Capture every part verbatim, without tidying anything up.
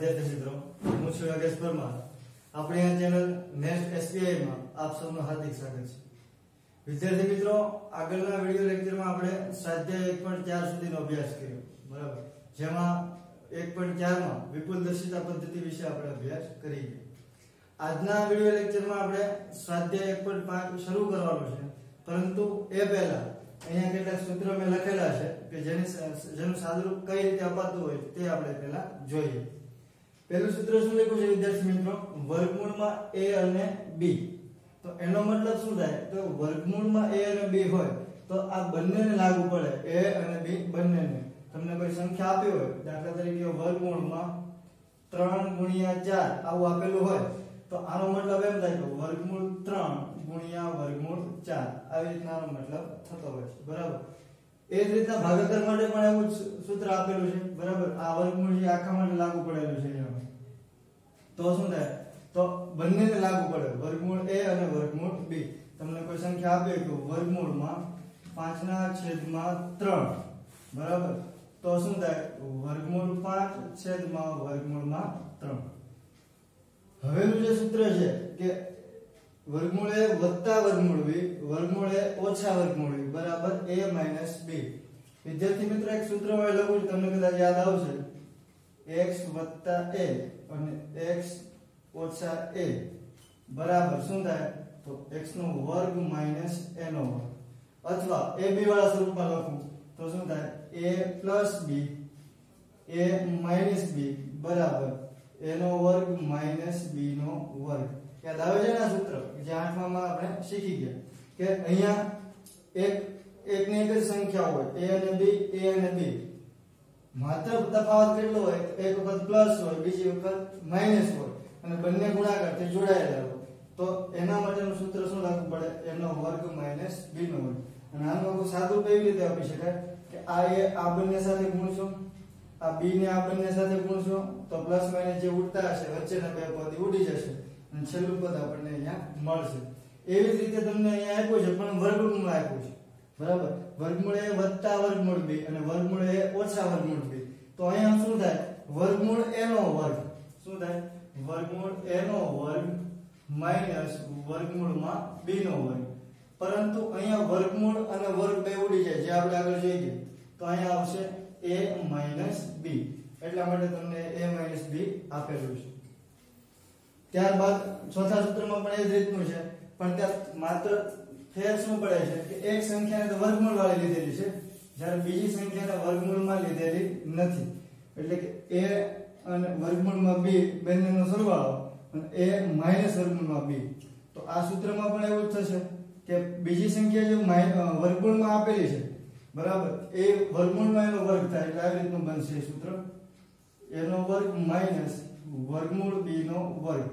વિદ્યાર્થી મિત્રો, હું છું યોગેશ પરમાર. આપણી આ ચેનલ નેક્સ્ટ એસબીઆઈ માં આપ સૌનું હાર્દિક સ્વાગત છે. વિદ્યાર્થી મિત્રો, આગળના વિડિયો લેક્ચરમાં આપણે સ્વાધ્યાય એક પોઈન્ટ ચાર સુધીનો અભ્યાસ કર્યો, બરાબર? જેમાં એક પોઈન્ટ ચાર માં વિપુલ દર્શિતા પદ્ધતિ વિશે આપણે અભ્યાસ કરી ગયા. આજના વિડિયો લેક્ચરમાં આપણે સ્વાધ્યાય એક પોઈન્ટ પાંચ શરૂ કરવાનો છે, પરંતુ એ પહેલા અહીંયા કેટલાક સૂત્રો મેં લખેલા છે કે જેની જેનું સાદુરૂપ કઈ રીતે અપાતું હોય તે આપણે પહેલા જોઈએ. પહેલું સૂત્ર શું લખ્યું છે વિદ્યાર્થી મિત્રો? વર્ગમૂળમાં a અને b. તો એનો મતલબ શું થાય? તો વર્ગમૂળમાં a અને b હોય તો આ બંનેને લાગુ પડે, a અને b બંનેને. તમને કોઈ સંખ્યા આપી હોય, દાખલા તરીકે વર્ગમૂળમાં ત્રણ ગુણ્યા ચાર આવું આપેલું હોય, તો આનો મતલબ એમ થાય કે વર્ગમૂળ ત્રણ ગુણ્યા વર્ગમૂળ ચાર, આવી રીતના આનો મતલબ થતો હોય છે, બરાબર? એ જ રીતના ભાગાકાર માટે પણ એવું સૂત્ર આપેલું છે, બરાબર? આ વર્ગમૂળ જે આખા માટે લાગુ પડેલું છે અહીંયા. તો શું થાય? તો બંનેને લાગુ પડે, વર્ગમૂળ a અને વર્ગમૂળ b. તમને કોઈ સંખ્યા આપે કે વર્ગમૂળમાં પાંચ ના છેદમાં ત્રણ, બરાબર? તો શું થાય? વર્ગમૂળ પાંચ છેદમાં વર્ગમૂળમાં ત્રણ. હવેનું જે સૂત્ર છે કે વર્ગમૂળ a વત્તા વર્ગમૂળ b, વર્ગમૂળ a ઓછા વર્ગમૂળ b બરાબર a માઈનસ b. વિદ્યાર્થી મિત્રો, એક સૂત્ર માં લખું છું, તમને કદાચ યાદ આવશે. x વત્તા a અને x ઓછા a બરાબર શું થાય? તો x નો વર્ગ માઈનસ a નો વર્ગ. અથવા a b વાળા સ્વરૂપમાં લખું તો શું થાય? a plus b, a minus b બરાબર a નો વર્ગ માઈનસ b નો વર્ગ. યાદ આવે છે ને આ સૂત્ર જે આઠમામાં આપણે શીખી ગયા કે અહીંયા એક એક ની એક જ સંખ્યા હોય, a અને b, a અને b. માત્ર તફાવત કેટલો હોય? એક વખત પ્લસ હોય, બીજી વખત માઈનસ હોય, અને બંને ગુણાકારથી જોડાયેલા હોય. તો એના માટેનું સૂત્ર શું લાગુ પડે? a નો વર્ગ માઈનસ b નો વર્ગ. અને આનું આખું સાદું કેવી રીતે આપી શકાય કે આ a આ બંને સાથે ગુણશો, આ b ને આ બંને સાથે ગુણશો તો પ્લસ માઈનસ જે ઉડતા હશે વચ્ચેના બે પદ ઉડી જશે અને છેલ્લું પદ આપણને અહીંયા મળશે. એવી જ રીતે તમને અહીંયા આપ્યું છે પણ વર્ગમૂળ આપ્યું છે, બરાબર? વર્ગમૂળ a વત્તા વર્ગમૂળ b અને વર્ગમૂળ a ઓછા વર્ગમૂળ b. તો અહીંયા શું થાય? વર્ગમૂળ a નો વર્ગ. શું થાય? વર્ગમૂળ a નો વર્ગ માઈનસ વર્ગમૂળમાં b નો વર્ગ. પરંતુ અહીંયા વર્ગમૂળ અને વર્ગ બે ઉડી જાય, જે આપણે આગળ જોઈ ગયા. તો અહીંયા આવશે a માઈનસ b. એટલા માટે તમને a માઈનસ b આપેલું છે. ત્યારબાદ ચોથા સૂત્રમાં પણ એ જ રીતનું છે, પણ ત્યાં માત્ર ફેર શું પડે છે કે એક સંખ્યાને તો વર્ગમૂળ વાળી લીધેલી છે, જ્યારે બીજી સંખ્યાને વર્ગમૂળમાં લીધેલી નથી. એટલે કે a અને વર્ગમૂળમાં b બંનેનો સરવાળો અને a માઈનસ વર્ગમૂળમાં b. તો આ સૂત્રમાં પણ એવું જ થશે કે બીજી સંખ્યા જે વર્ગમૂળમાં આપેલી છે, બરાબર, એ વર્ગમૂળમાં એનો વર્ગ થાય. એટલે આવી રીતનું બનશે સૂત્ર. a નો વર્ગ માઈનસ વર્ગમૂળ b નો વર્ગ.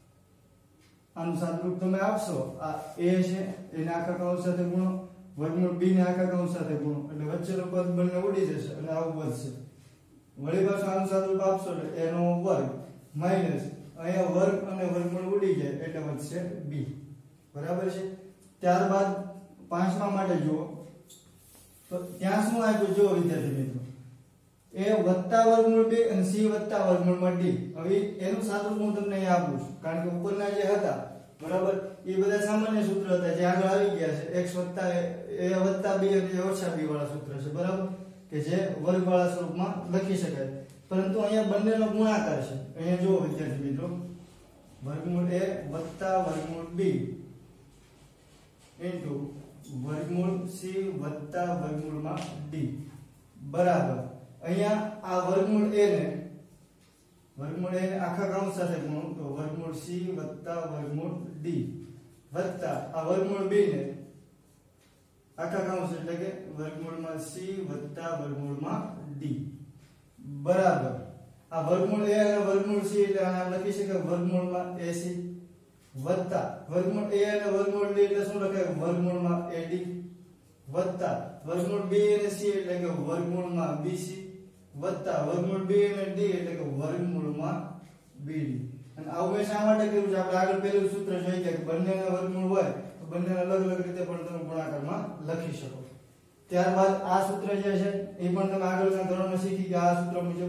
આનું સાદુરૂપ તમે આપશો, આ a છે એને આખા કૌંસ સાથે ગુણો, વર્ગમૂળ b ને આખા કૌંસ સાથે ગુણો, એટલે વચ્ચેનો પદ બંને ઉડી જશે અને આવું વધશે. વળી પાછું આનું સાદુરૂપ આપશો એટલે a નો વર્ગ માઈનસ અહીંયા વર્ગ અને વર્ગમૂળ ઉડી જાય એટલે વધશે b, બરાબર છે? ત્યારબાદ પાંચમા માટે જુઓ તો ત્યાં શું આપ્યું? જુઓ વિદ્યાર્થી મિત્રો, a વત્તા વર્ગમૂળ b અને c વત્તા વર્ગમૂળમાં d. હવે એનું સાદુરૂપ હું તમને અહીં આપું છું, કારણ કે ઉપરના જે હતા, બરાબર, એ બધા સામાન્ય સૂત્ર હતા જે આગળ આવી ગયા છે. x વત્તા a વત્તા b અને a ઓછા b વાળા સૂત્ર છે, બરાબર, કે જે વર્ગ વાળા સ્વરૂપમાં લખી શકાય. પરંતુ અહીંયા બંનેનો ગુણાકાર છે. અહીંયા જુઓ વિદ્યાર્થી મિત્રો, વર્ગમૂળ a વત્તા વર્ગમૂળ b ઇન્ટુ વર્ગમૂળ c વત્તા વર્ગમૂળમાં d બરાબર. અહીંયા આ વર્ગમૂળ a ને વર્ગમૂળ a ને આખા કૌંસ સાથે ગુણો તો વર્ગમૂળ c વત્તા વર્ગમૂળ d વત્તા આ વર્ગમૂળ b ને આખા કૌંસ એટલે કે વર્ગમૂળમાં c વત્તા વર્ગમૂળમાં d બરાબર. આ વર્ગમૂળ a અને વર્ગમૂળ c એટલે આને આમ લખી શકાય વર્ગમૂળમાં ac વત્તા વર્ગમૂળ a અને વર્ગમૂળ d એટલે શું લખાય? વર્ગમૂળમાં ad વત્તા વર્ગમૂળ b અને c એટલે કે વર્ગમૂળમાં bc વત્તા વર્ગમૂળ b અને d એટલે કે વર્ગમૂળમાં bd. અને આવું મેં શા માટે કર્યું છે? આપણે આગળ પહેલું સૂત્ર જોઈ ગયા કે બંનેના વર્ગમૂળ હોય તો બંનેને અલગ અલગ રીતે પણ તમે ગુણાકારમાં લખી શકો. ત્યારબાદ આ સૂત્ર જે છે એ પણ તમે આગળના ધોરણમાં શીખી ગયા. આ સૂત્ર મુજબ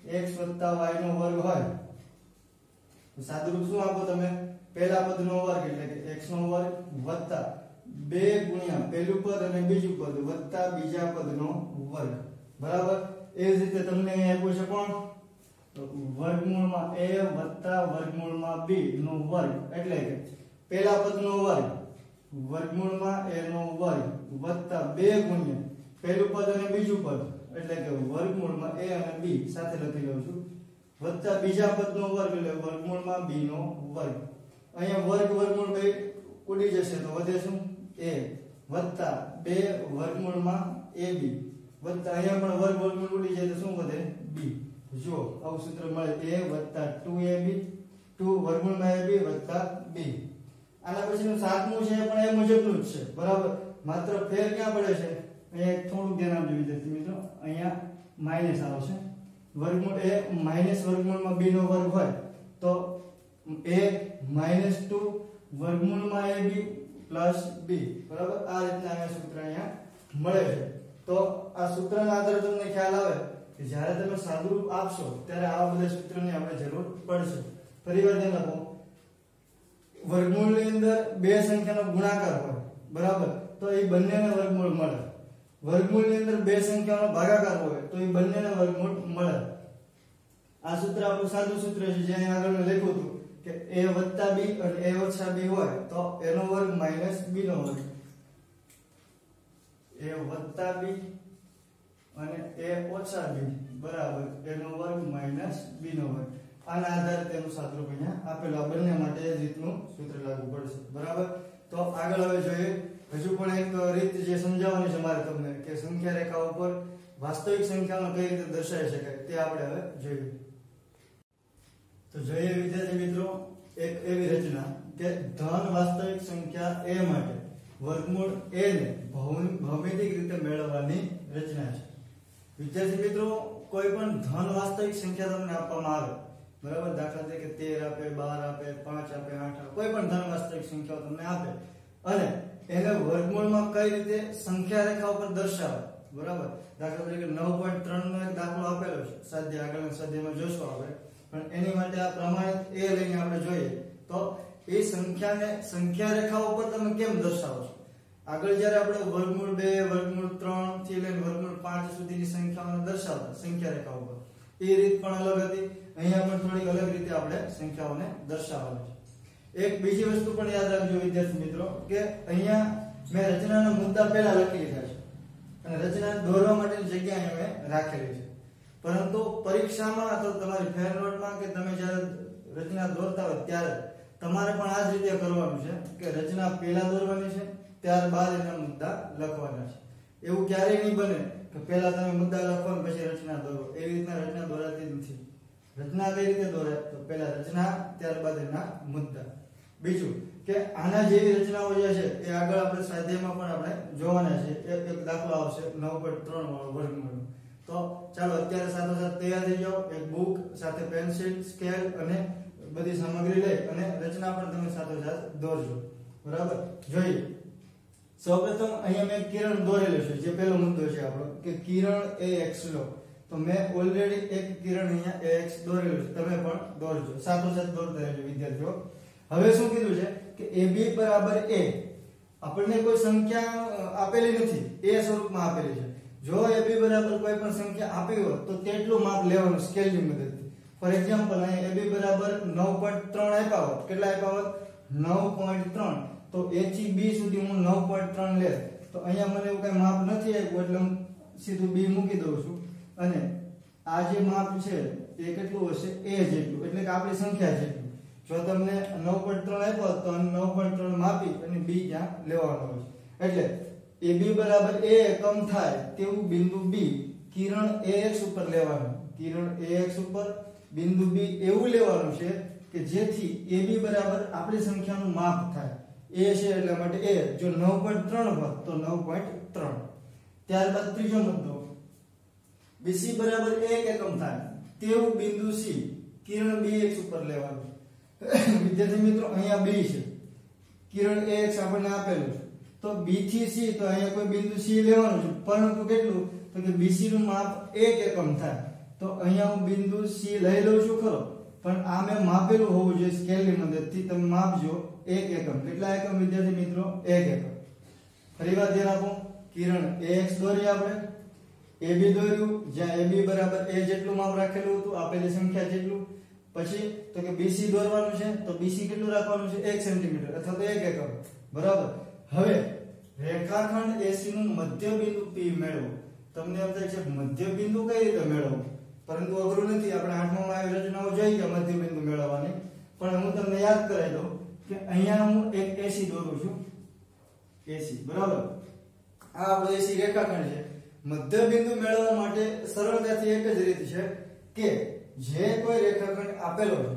x વત્તા y નો વર્ગ હોય તો સાદુરૂપ શું આપો તમે? પહેલા પદનો વર્ગ એટલે કે x નો વર્ગ વત્તા બે ગુણ્યા પહેલું પદ અને બીજું પદ વત્તા બીજા પદનો વર્ગ, બરાબર. એ જ રીતે તમને અહીં આપ્યું છે કોણ? તો વર્ગમૂળમાં a વત્તા વર્ગમૂળમાં b નો વર્ગ એટલે કે પહેલા પદનો વર્ગ વર્ગમૂળમાં a નો વર્ગ વત્તા બે ગુણ્યા પહેલું પદ અને બીજું પદ એટલે કે વર્ગમૂળમાં a અને b સાથે લખી લઉં છું વત્તા બીજા પદનો વર્ગ એટલે વર્ગમૂળમાં b નો વર્ગ. અહીંયા વર્ગ વર્ગમૂળ બે ઉડી જશે તો વધે શું? a વત્તા બે વર્ગમૂળમાં ab વત્તા અહીંયા પણ વર્ગ વર્ગમૂળ ઉડી જાય તો શું વધે? b. જો આવું સૂત્ર મળે a વત્તા ટુ એ બી ટુ વર્ગમૂળમાં ab વત્તા b. આના પછીનું સાતમું છે પણ એ મુજબનું જ છે, બરાબર. માત્ર ફેર ક્યાં પડે છે? અહીંયા થોડું ધ્યાન આપજો વિદ્યાર્થી મિત્રો, અહીંયા માઈનસ આવશે. વર્ગમૂળ a માઈનસ વર્ગમૂળમાં b નો વર્ગ હોય તો a માઈનસ ટુ વર્ગમૂળમાં ab પ્લસ b, બરાબર. આ રીતના અહીંયા સૂત્ર અહીંયા મળે છે. તો આ સૂત્રના આધારે તમને ખ્યાલ આવે કે જ્યારે તમે સાદુરૂપ આપશો ત્યારે આવા બધા સૂત્રોની આપણે જરૂર પડશે. ફરીવાર ધ્યાન આપો, વર્ગમૂળની અંદર બે સંખ્યાનો ગુણાકાર હોય, બરાબર, તો એ બંનેને વર્ગમૂળ મળે. વર્ગમૂળની અંદર બે સંખ્યાનો ભાગાકાર હોય તો એ બંનેને વર્ગમૂળ મળે. આ સૂત્ર આપણું સાદું સૂત્ર છે જે અહીં આગળ મેં લખ્યું હતું કે a વત્તા b અને a ઓછા b હોય તો a નો વર્ગ માઈનસ b નો વર્ગ, a વત્તા b અને a ઓછા b બરાબર a નો વર્ગ માઈનસ b નો વર્ગ. આના આધારે તેનું સાદુરૂપ અહીંયા આપેલું. આ બંને માટે એ રીતનું સૂત્ર લાગુ પડશે, બરાબર. તો આગળ હવે જોઈએ, હજુ પણ એક રીત જે સમજાવવાની છે મારે તમને કે સંખ્યા રેખા ઉપર વાસ્તવિક સંખ્યાઓને કઈ રીતે દર્શાવી શકાય તે આપણે હવે જોઈએ. તો જોઈએ વિદ્યાર્થી મિત્રો, એક એવી રચના કે ધન વાસ્તવિક સંખ્યા a માટે વર્ગમૂળ a ને ભૌમિતિક રીતે મેળવવાની રચના છે. વિદ્યાર્થી મિત્રો, કોઈ પણ ધન વાસ્તવિક સંખ્યા તમને આપવામાં આવે, બરાબર, દાખલા તરીકે તેર આપે, બાર આપે, પાંચ આપે, આઠ આપે, કોઈ પણ ધન વાસ્તવિક સંખ્યાઓ તમને આપે અને એને વર્ગમૂળમાં કઈ રીતે સંખ્યા રેખા ઉપર દર્શાવે, બરાબર. દાખલા તરીકે નવ પોઈન્ટ ત્રણ નો એક દાખલો આપેલો છે, સાધ્ય આગળના સાધ્યમાં જોશું આપણે, પણ એની માટે આ પ્રમાણિત a લઈને આપણે જોઈએ તો એ સંખ્યાને સંખ્યા રેખા ઉપર તમે કેમ દર્શાવો છો? આગળ જ્યારે આપણે વર્ગમૂળ બે, વર્ગમૂળ ત્રણ થી લઈને વર્ગમૂળ પાંચ સુધીની સંખ્યાઓને દર્શાવતા સંખ્યા રેખા ઉપર, એ રીત પણ અલગ હતી. અહીંયા પણ થોડી અલગ રીતે આપણે સંખ્યાઓને દર્શાવવાની છે. એક બીજી વસ્તુ પણ યાદ રાખજો વિદ્યાર્થી મિત્રો કે અહીંયા મેં રચનાના મુદ્દા પહેલા લખી લીધા છે અને રચના દોરવા માટેની જગ્યા અહીંયા મેં રાખેલી છે, પરંતુ પરીક્ષામાં અથવા તમારી ફેર નોટમાં કે તમે જ્યારે રચના દોરતા હોય ત્યારે તમારે પણ આ જ રીતે કરવાનું છે કે રચના પહેલા દોરવાની છે, ત્યારબાદ એના મુદ્દા લખવાના છે. એવું ક્યારેય નહીં બને કે પહેલા તમે મુદ્દા લખો અને પછી રચના દોરો. એવી રીતના રચના દોરાતી નથી. રચના કઈ રીતે દોરાય? તો પહેલા રચના, ત્યારબાદ એના મુદ્દા. બીજું કે આના જેવી રચનાઓ જે છે એ આગળ આપણે સ્વાધ્યાયમાં પણ આપણે જોવાના છે. એક એક દાખલો આવશે નવ પોઈન્ટ ત્રણ વાળો વર્ગમૂળ. તો ચાલો અત્યારે સાથોસાથ તૈયાર થઈ જાઓ, એક બુક સાથે પેન્સિલ, સ્કેલ અને બધી સામગ્રી લઈ અને રચના પણ તમે સાથોસાથ દોરજો, બરાબર. જોઈએ, સૌપ્રથમ અહીંયા મેં કિરણ દોરેલું છે, જે પહેલો મુદ્દો છે આપણો કે કિરણ એ x લો. તો મેં ઓલરેડી એક કિરણ અહીંયા ax દોરેલું છે, તમે પણ દોરજો, સાથોસાથ દોરતા રહેજો વિદ્યાર્થીઓ. હવે શું કીધું છે કે ab બરાબર a. આપણને કોઈ સંખ્યા આપેલી નથી, એ સ્વરૂપમાં આપેલી છે. જો ab બરાબર કોઈ પણ સંખ્યા આપી હોય તો તેટલું માપ લેવાનું સ્કેલની મદદથી. ફોર એક્ઝામ્પલ અહીં ab બરાબર નવ પોઈન્ટ ત્રણ આપ્યા હોત, કેટલા આપ્યા હોત? નવ પોઈન્ટ ત્રણ. તો a થી b સુધી હું નવ પોઈન્ટ ત્રણ લે તો અહીંયા મને એવું કઈ માપ નથી આપ્યું એટલે હું સીધું b મૂકી દઉં છું અને આ જે માપ છે એ કેટલું હશે? a જેટલું, એટલે કે આપણી સંખ્યા જેટલું. જો તમને નવ પોઈન્ટ ત્રણ આપ્યો તો નવ પોઈન્ટ ત્રણ માપી અને b ક્યાં લેવાનો હોય. એટલે ab બરાબર a કમ થાય તેવું બિંદુ b કિરણ ax ઉપર લેવાનું. કિરણ ax ઉપર બિંદુ b એવું લેવાનું છે કે જેથી ab બરાબર આપણી સંખ્યાનું માપ થાય. a છે એટલા માટે a. જો નવ પોઈન્ટ ત્રણ હોત તો નવ પોઈન્ટ ત્રણ. ત્યારબાદ ત્રીજો મુદ્દો, bc બરાબર એક એકમ થાય તેવું બિંદુ c કિરણ bx ઉપર લેવાનું. વિદ્યાર્થી મિત્રો, અહીંયા b છે, કિરણ ax આપણને આપેલું છે, તો b થી c તો અહીંયા કોઈ બિંદુ c લેવાનું છે, પરંતુ કેટલું? તો કે bc નું માપ એક એકમ થાય. તો અહીંયા હું બિંદુ C લઈ લઉં છું ખરો, પણ આ મેં માપેલું હોવું જોઈએ સ્કેલની મદદથી. તમે માપજો એક એકમ. કેટલા એકમ વિદ્યાર્થી મિત્રો? એક એકમ. ફરીવાર ધ્યાન આપો. કિરણ ax દોરી આપણે, ab દોર્યું, જ્યાં ab બરાબર a જેટલું માપ રાખેલું હતું આપેલી સંખ્યા જેટલું. પછી તો કે bc દોરવાનું છે, તો bc કેટલું રાખવાનું છે? એક સેન્ટીમીટર અથવા તો એક એકમ. બરાબર. હવે રેખાખંડ AC નું મધ્ય બિંદુ P મેળવો. તમને એમ થાય છે મધ્ય બિંદુ કઈ રીતે મેળવવું? પરંતુ અઘરું નથી. આપણે આઠમામાં આવી રચનાઓ જોઈ કે મધ્ય બિંદુ મેળવવાની. પણ હું તમને યાદ કરાવી દઉં કે અહીંયા હું એક AC દોરું છું. AC બરાબર. આ આપણો AC રેખાખંડ છે. મધ્ય બિંદુ મેળવવા માટે સરળતાથી એક જ રીત છે કે જે કોઈ રેખાખંડ આપેલો છે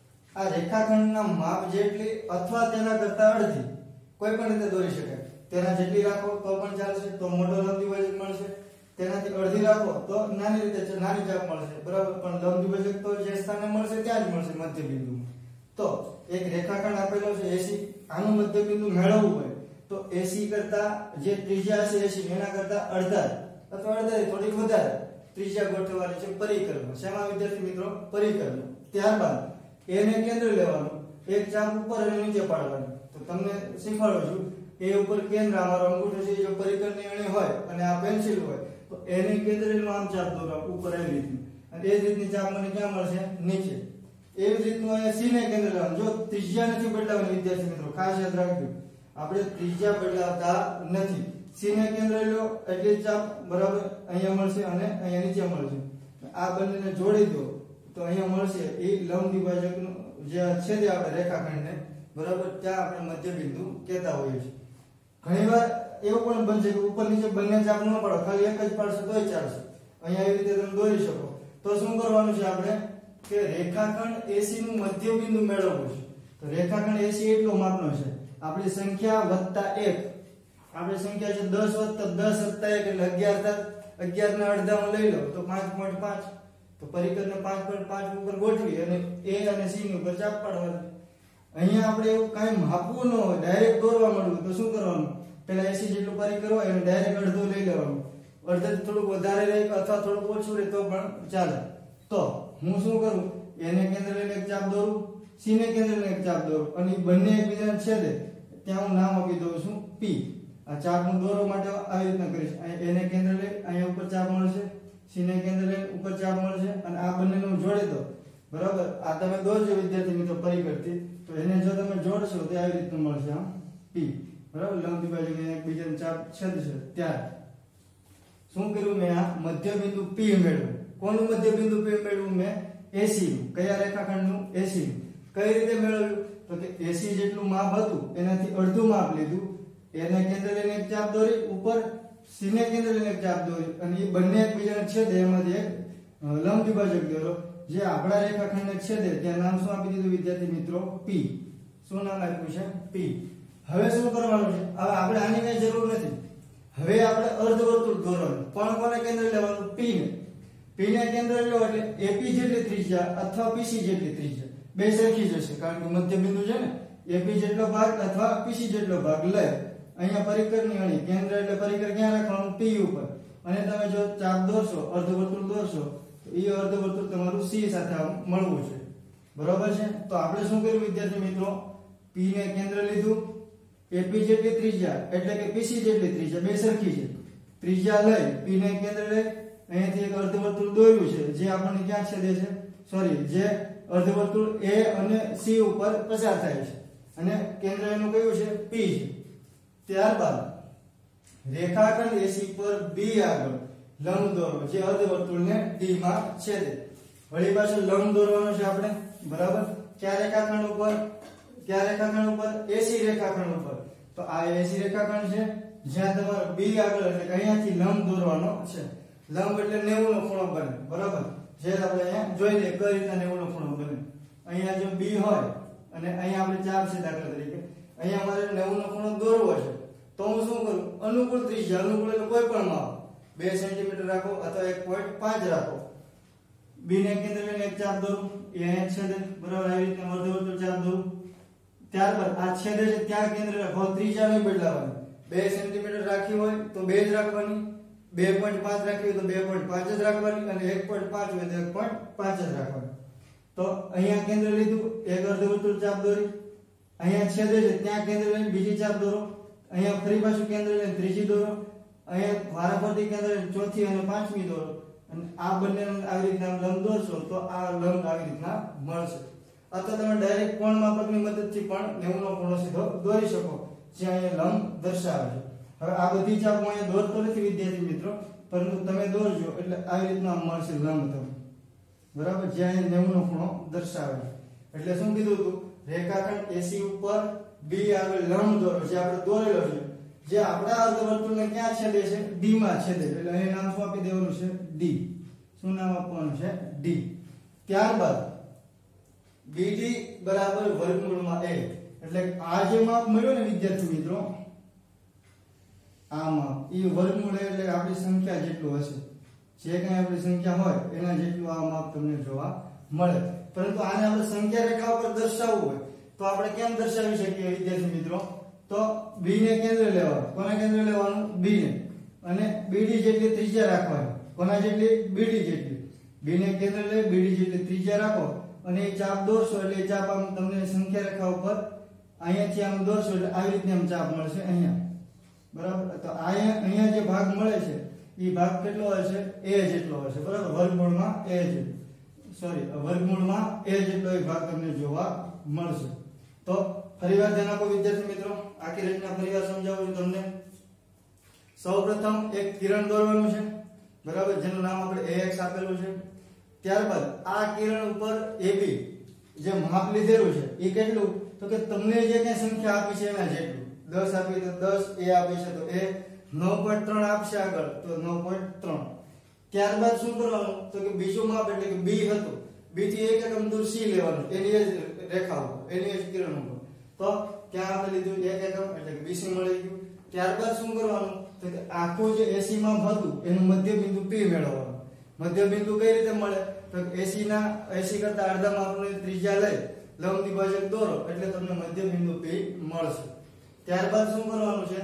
આ રેખાખંડના માપ જેટલી અથવા તેના કરતા અડધી કોઈ પણ રીતે દોરી શકાય. તેના જેટલી રાખો તો પણ ચાલશે, તો મોટો લંબદ્વિભાજક મળશે. તેનાથી અડધી રાખો તો નાની રીતે નાની ચાપ મળશે. બરાબર. પણ લંબદ્વિભાજક તો જે સ્થાને મળશે ત્યાં જ મળશે, મધ્ય બિંદુમાં. તો એક રેખાખંડ આપેલો છે AC, આનું મધ્ય બિંદુ મેળવવું હોય તો AC કરતા જે ત્રિજ્યા છે AC એના કરતા અડધા અથવા અડધા થોડીક વધારે ત્રિજ્યા ગોઠવવાની છે પરિક્રમા. શેમાં વિદ્યાર્થી મિત્રો? પરિક્રમા. ત્યારબાદ એને કેન્દ્ર લેવાનું, એક ચાપ ઉપર અને નીચે પાડવાની. તો તમને શીખવાડું છું એ ઉપર કેન્દ્ર અમારો અંગૂઠો છે જો પરિકરની અણી હોય અને આ પેન્સિલ હોય તો એને કેન્દ્રનું આમ ચાપ દોરવા ઉપર એવી રીતની, અને એ જ રીતની ચાપ મને ક્યાં મળશે? નીચે. એવી રીતનું અહીંયા C ને કેન્દ્ર લેવાનું. જો ત્રિજ્યા નથી બદલાવાની વિદ્યાર્થી મિત્રો, ખાસ યાદ રાખજો, આપણે ત્રિજ્યા બદલાવતા નથી. C ને કેન્દ્ર લો એટલે ચાપ બરાબર અહીંયા મળશે અને અહીંયા નીચે મળશે. આ બંનેને જોડી દો તો અહીંયા મળશે એ લંબ દ્વિભાજકનું જે છેદે આપણે રેખાખંડને, બરાબર, ત્યાં આપણે મધ્ય બિંદુ કહેતા હોઈએ છીએ. ઘણીવાર એવું પણ બનશે કે ઉપર નીચે બંને ચાપ ન પાડો, ખાલી એક જ પાડશો તોય ચાલશે. અહીંયા એવી રીતે તમે દોરી શકો. તો શું કરવાનું છે આપણે કે રેખાખંડ AC નું મધ્ય બિંદુ મેળવવું છે. તો રેખાખંડ AC એટલો માપનો છે. આપણી સંખ્યા વત્તા એક, આપણી સંખ્યા છે દસ વત્તા દસ વત્તા એક એટલે અગિયાર થાય. અગિયાર ના અડધામાં લઈ લો તો પાંચ પોઈન્ટ પાંચ. તો પરિકરને પાંચ પોઈન્ટ પાંચ ઉપર ગોઠવી અને A અને C ની ઉપર ચાપ પાડવાની. અહીંયા આપણે એવું કાંઈ માપવું ન હોય, ડાયરેક્ટ દોરવા માંડવું તો શું કરવાનું? પેલા AC જેટલું પરિકર હોય એને ડાયરેક્ટ અડધું લઈ લેવાનું. અડધું થોડુંક વધારે રહે અથવા થોડુંક ઓછું રહે તો પણ ચાલે. તો હું શું કરું? એને કેન્દ્ર લઈને એક ચાપ દોરું, C ને કેન્દ્ર લઈને એક ચાપ દોરું અને બંને એકબીજાને છેદે ત્યાં હું નામ આપી દઉં છું P. આ ચાપ હું દોરવા માટે આવી રીતના કરીશ. એને કેન્દ્ર લઈ અહીંયા ઉપર ચાપ મળશે, C ને કેન્દ્ર લઈને ઉપર ચાપ મળશે અને આ બંનેને હું જોડી દઉં. બરાબર. આ તમે દોરજો વિદ્યાર્થી મિત્રો પરિકરથી, તો એને જો તમે જોડશો તો આવી રીતનું મળશે આમ P. બરાબર. લંબ દ્વિભાજક એકબીજાને ચાપ છેદશે. ત્યારે શું કર્યું મેં? આ મધ્ય બિંદુ P મેળવ્યું. કોનું મધ્ય બિંદુ P મેળવ્યું મેં? AC નું. કયા રેખાખંડનું? AC નું. કઈ રીતે મેળવ્યું? તો કે AC જેટલું માપ હતું એનાથી અડધું માપ લીધું, એને કેન્દ્ર લઈને એક ચાપ દોરી, ઉપર C ને કેન્દ્ર લઈને એક ચાપ દોરી અને એ બંને એકબીજાને છેદે એમાંથી એક લંબ દ્વિભાજક દોરો જે આપણા રેખાખંડને છેદે. ત્યાં નામ શું આપી દીધું વિદ્યાર્થી મિત્રો? P. શું નામ આપ્યું છે? P. હવે શું કરવાનું છે? હવે આપણે આની કઈ જરૂર નથી. હવે આપણે અર્ધવર્તુળ દોરવાનું. પણ કોને કેન્દ્ર લેવાનું? P ને. P ને કેન્દ્ર લો એટલે AP જેટલી ત્રિજ્યા અથવા PC જેટલી ત્રિજ્યા બે સરખી જશે, કારણ કે મધ્ય બિંદુ છે ને. AP જેટલો ભાગ અથવા PC જેટલો ભાગ લે. અહીંયા પરિકરની અણી કેન્દ્ર એટલે પરિકર ક્યાં રાખવાનું? P ઉપર. અને તમે જો ચાપ દોરશો, અર્ધવર્તુળ દોરશો તો એ અર્ધવર્તુળ તમારું C સાથે મળવું છે. બરાબર છે. તો આપણે શું કર્યું વિદ્યાર્થી મિત્રો? P ને કેન્દ્ર લીધું, AP જેટલી ત્રિજ્યા એટલે કે PC જેટલી ત્રિજ્યા બે સરખી છે. ત્રિજ્યા લઈ P ને કેન્દ્ર લઈ અહીંયાથી એક અર્ધવર્તુળ દોર્યું છે જે આપણને ક્યાં છેદે છે? સોરી, જે અર્ધવર્તુળ A અને C ઉપર પસાર થાય છે અને કેન્દ્ર એનું કયું છે? P છે. ત્યારબાદ રેખાખંડ AC પર B આગળ લંબ દોરો જે અર્ધવર્તુળને D માં છેદે. વળી પાછું લંબ દોરવાનો છે આપણે. બરાબર. કયા રેખાખંડ ઉપર? કયા રેખાખંડ ઉપર? AC રેખાખંડ ઉપર. તો આ AC રેખાખંડ છે જ્યાં તમારે B આગળ એટલે અહીંયાથી લંબ દોરવાનો છે. લંબ એટલે નેવું નો ખૂણો બને. બરાબર. જે આપણે અહીંયા જોઈ લઈએ કઈ રીતના નેવું નો ખૂણો બને. અહીંયા જો B હોય અને અહીંયા આપણે ચાપ છે દાખલા તરીકે, અહીંયા મારે નેવું નો ખૂણો દોરવો છે તો હું શું કરું? અનુકૂળ ત્રિજ્યા, અનુકૂળ એટલે કોઈ પણ માપ બે સેન્ટીમીટર રાખો અથવા એક પોઈન્ટ પાંચ રાખો. B ને કેન્દ્ર લઈને એક ચાપ દોરું, એ અહીંયા છેદે. બરાબર. આવી રીતે અર્ધવર્તુળ ચાપ દોરું. ત્યારબાદ આ છેદે છે ત્યાં કેન્દ્ર રાખો. ત્રિજ્યા નહીં બદલાવાની. બે સેન્ટીમીટર રાખી હોય તો બે જ રાખવાની, બે પોઈન્ટ પાંચ રાખવી તો બે પોઈન્ટ પાંચ જ રાખવાની અને એક પોઈન્ટ પાંચ હોય તો એક પોઈન્ટ પાંચ જ રાખવાની. તો અહીંયા કેન્દ્ર લીધું, એક અર્ધવર્તુળ ચાપ દોરી, અહીંયા છેદે છે ત્યાં કેન્દ્ર લઈને બીજી ચાપ દોરો, અહીંયા ફરી પાછું કેન્દ્ર લઈને ત્રીજી દોરો, અહીંયા વારાફરતી કેન્દ્ર લઈને ચોથી અને પાંચમી દોરો, અને આ બંને આવી રીતના લંબ દોરશો તો આ લંબ આવી રીતના મળશે. અથવા તમે ડાયરેક્ટ કોણ માપકની મદદથી પણ નેવું નો ખૂણો સીધો દોરી શકો, જે અહીંયા લંબ દર્શાવે છે. હવે આ બધી ચાપ હું અહીંયા દોરતો નથી વિદ્યાર્થી મિત્રો, પરંતુ તમે દોરજો એટલે આવી રીતના મળશે લંબ તમને, બરાબર, જે અહીંયા નેવું નો ખૂણો દર્શાવે છે. એટલે શું કીધું હતું, રેખાખંડ એસી ઉપર બી આગળ લંબ દોરો, જે આપણે દોરેલો છે, જે આપણા અર્ધવર્તુળને ક્યાં છેદે છે, ડી માં છેદે છે. એટલે અહીં નામ શું આપી દેવાનું છે, ડી. શું નામ આપવાનું છે, ડી. ત્યારબાદ બીડી બરાબર વર્ગમૂળમાં a, એટલે આ જે માપ મળ્યો ને વિદ્યાર્થી મિત્રો, આ માપ ઈ વર્ગમૂળ એટલે આપણી સંખ્યા જેટલું હશે, જે કઈ આપણી સંખ્યા હોય એના જેટલું આ માપ તમને જોવા મળે. પરંતુ આને આપણે સંખ્યા રેખા ઉપર દર્શાવવું હોય તો આપણે કેમ દર્શાવી શકીએ વિદ્યાર્થી મિત્રો, તો b ને કેન્દ્ર લેવાનું. કોને કેન્દ્ર લેવાનું, b ને, અને bd જેટલી ત્રિજ્યા રાખવાની. કોના જેટલી, bd જેટલી. b ને કેન્દ્ર લે, bd જેટલી ત્રિજ્યા રાખો અને એ ચાપ દોરશો એટલે એ ચાપ આમ તમને સંખ્યા રેખા ઉપર અહીંયાથી આમ દોરશો એટલે આવી રીતે આમ ચાપ મળશે અહીંયા, બરાબર. તો અહીંયા અહીંયા જે ભાગ મળે છે એ ભાગ કેટલો હશે, a જેટલો હશે, બરાબર, વર્ગમૂળમાં a જેટલો, સોરી વર્ગમૂળમાં a જેટલો એ ભાગ તમને જોવા મળશે. તો ફરીવાર ધ્યાન આપો વિદ્યાર્થી મિત્રો, આખી રચના ફરીવાર સમજાવું છું તમને. સૌપ્રથમ એક કિરણ દોરવાનું છે, બરાબર, જેનું નામ આપણે ax આપેલું છે. ત્યારબાદ આ કિરણ ઉપર ab જે માપ લીધેલું છે એ કેટલું, તો કે તમને જે કઈ સંખ્યા આપી છે એના જેટલું. દસ આપી તો દસ, a આપી છે તો a, નવ પોઈન્ટ ત્રણ આપશે આગળ તો નવ પોઈન્ટ ત્રણ. ત્યારબાદ શું કરવાનું, તો કે બીજું માપ એટલે કે b હતું, b થી એક એકમ દૂર c લેવાનું, એની જ રેખા ઉપર, એની જ કિરણ ઉપર. તો ત્યાં આપણે લીધું એક એકમ એટલે કે bc મળી ગયું. ત્યારબાદ શું કરવાનું, તો કે આખું જે ac માપ હતું એનું મધ્ય બિંદુ p મેળવવાનું. મધ્ય બિંદુ કઈ રીતે મળે, તો ac ના ac કરતા અડધા માપની ત્રિજ્યા લઈ લંબ દ્વિભાજક દોરો એટલે તમને મધ્ય બિંદુ p મળશે. ત્યારબાદ શું કરવાનું છે,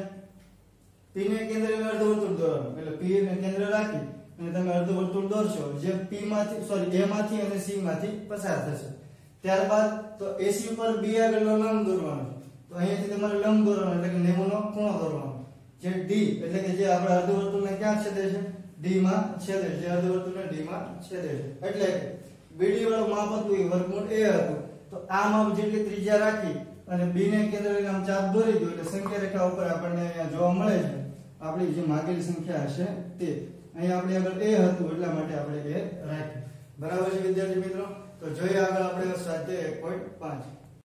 p ને કેન્દ્રે અર્ધવર્તુળ દોરવાનું. એટલે p ને કેન્દ્ર રાખી અને તમે અર્ધવર્તુળ દોરશો જે p માંથી સોરી a માંથી અને c માંથી પસાર થશે. ત્યારબાદ તો ac ઉપર b આગળ લંબ દોરવાનું છે. તો અહીંયાથી તમારે લંબ દોરવાનો એટલે કે નેવું નો ખૂણો દોરવાનો, જે d એટલે કે જે આપણા અર્ધવર્તુળને ક્યાં છેદે છે, d માં છેદે છે, જે અર્ધવર્તુળને d માં છેદે છે. એટલે કે bd વાળું માપ હતું એ વર્ગમૂળ a હતું. તો આ માપ જેટલી ત્રિજ્યા રાખી અને b ને કેન્દ્ર લઈને આમ ચાપ દોરી દો એટલે સંખ્યા રેખા ઉપર આપણને અહીંયા જોવા મળે છે આપણી જે માગેલી સંખ્યા હશે તે. અહીંયા આપણે આગળ a હતું એટલા માટે આપણે a રાખ્યું, બરાબર છે વિદ્યાર્થી મિત્રો. તો જોઈએ આગળ આપણે સ્વાધ્યાય એક પોઈન્ટ પાંચ.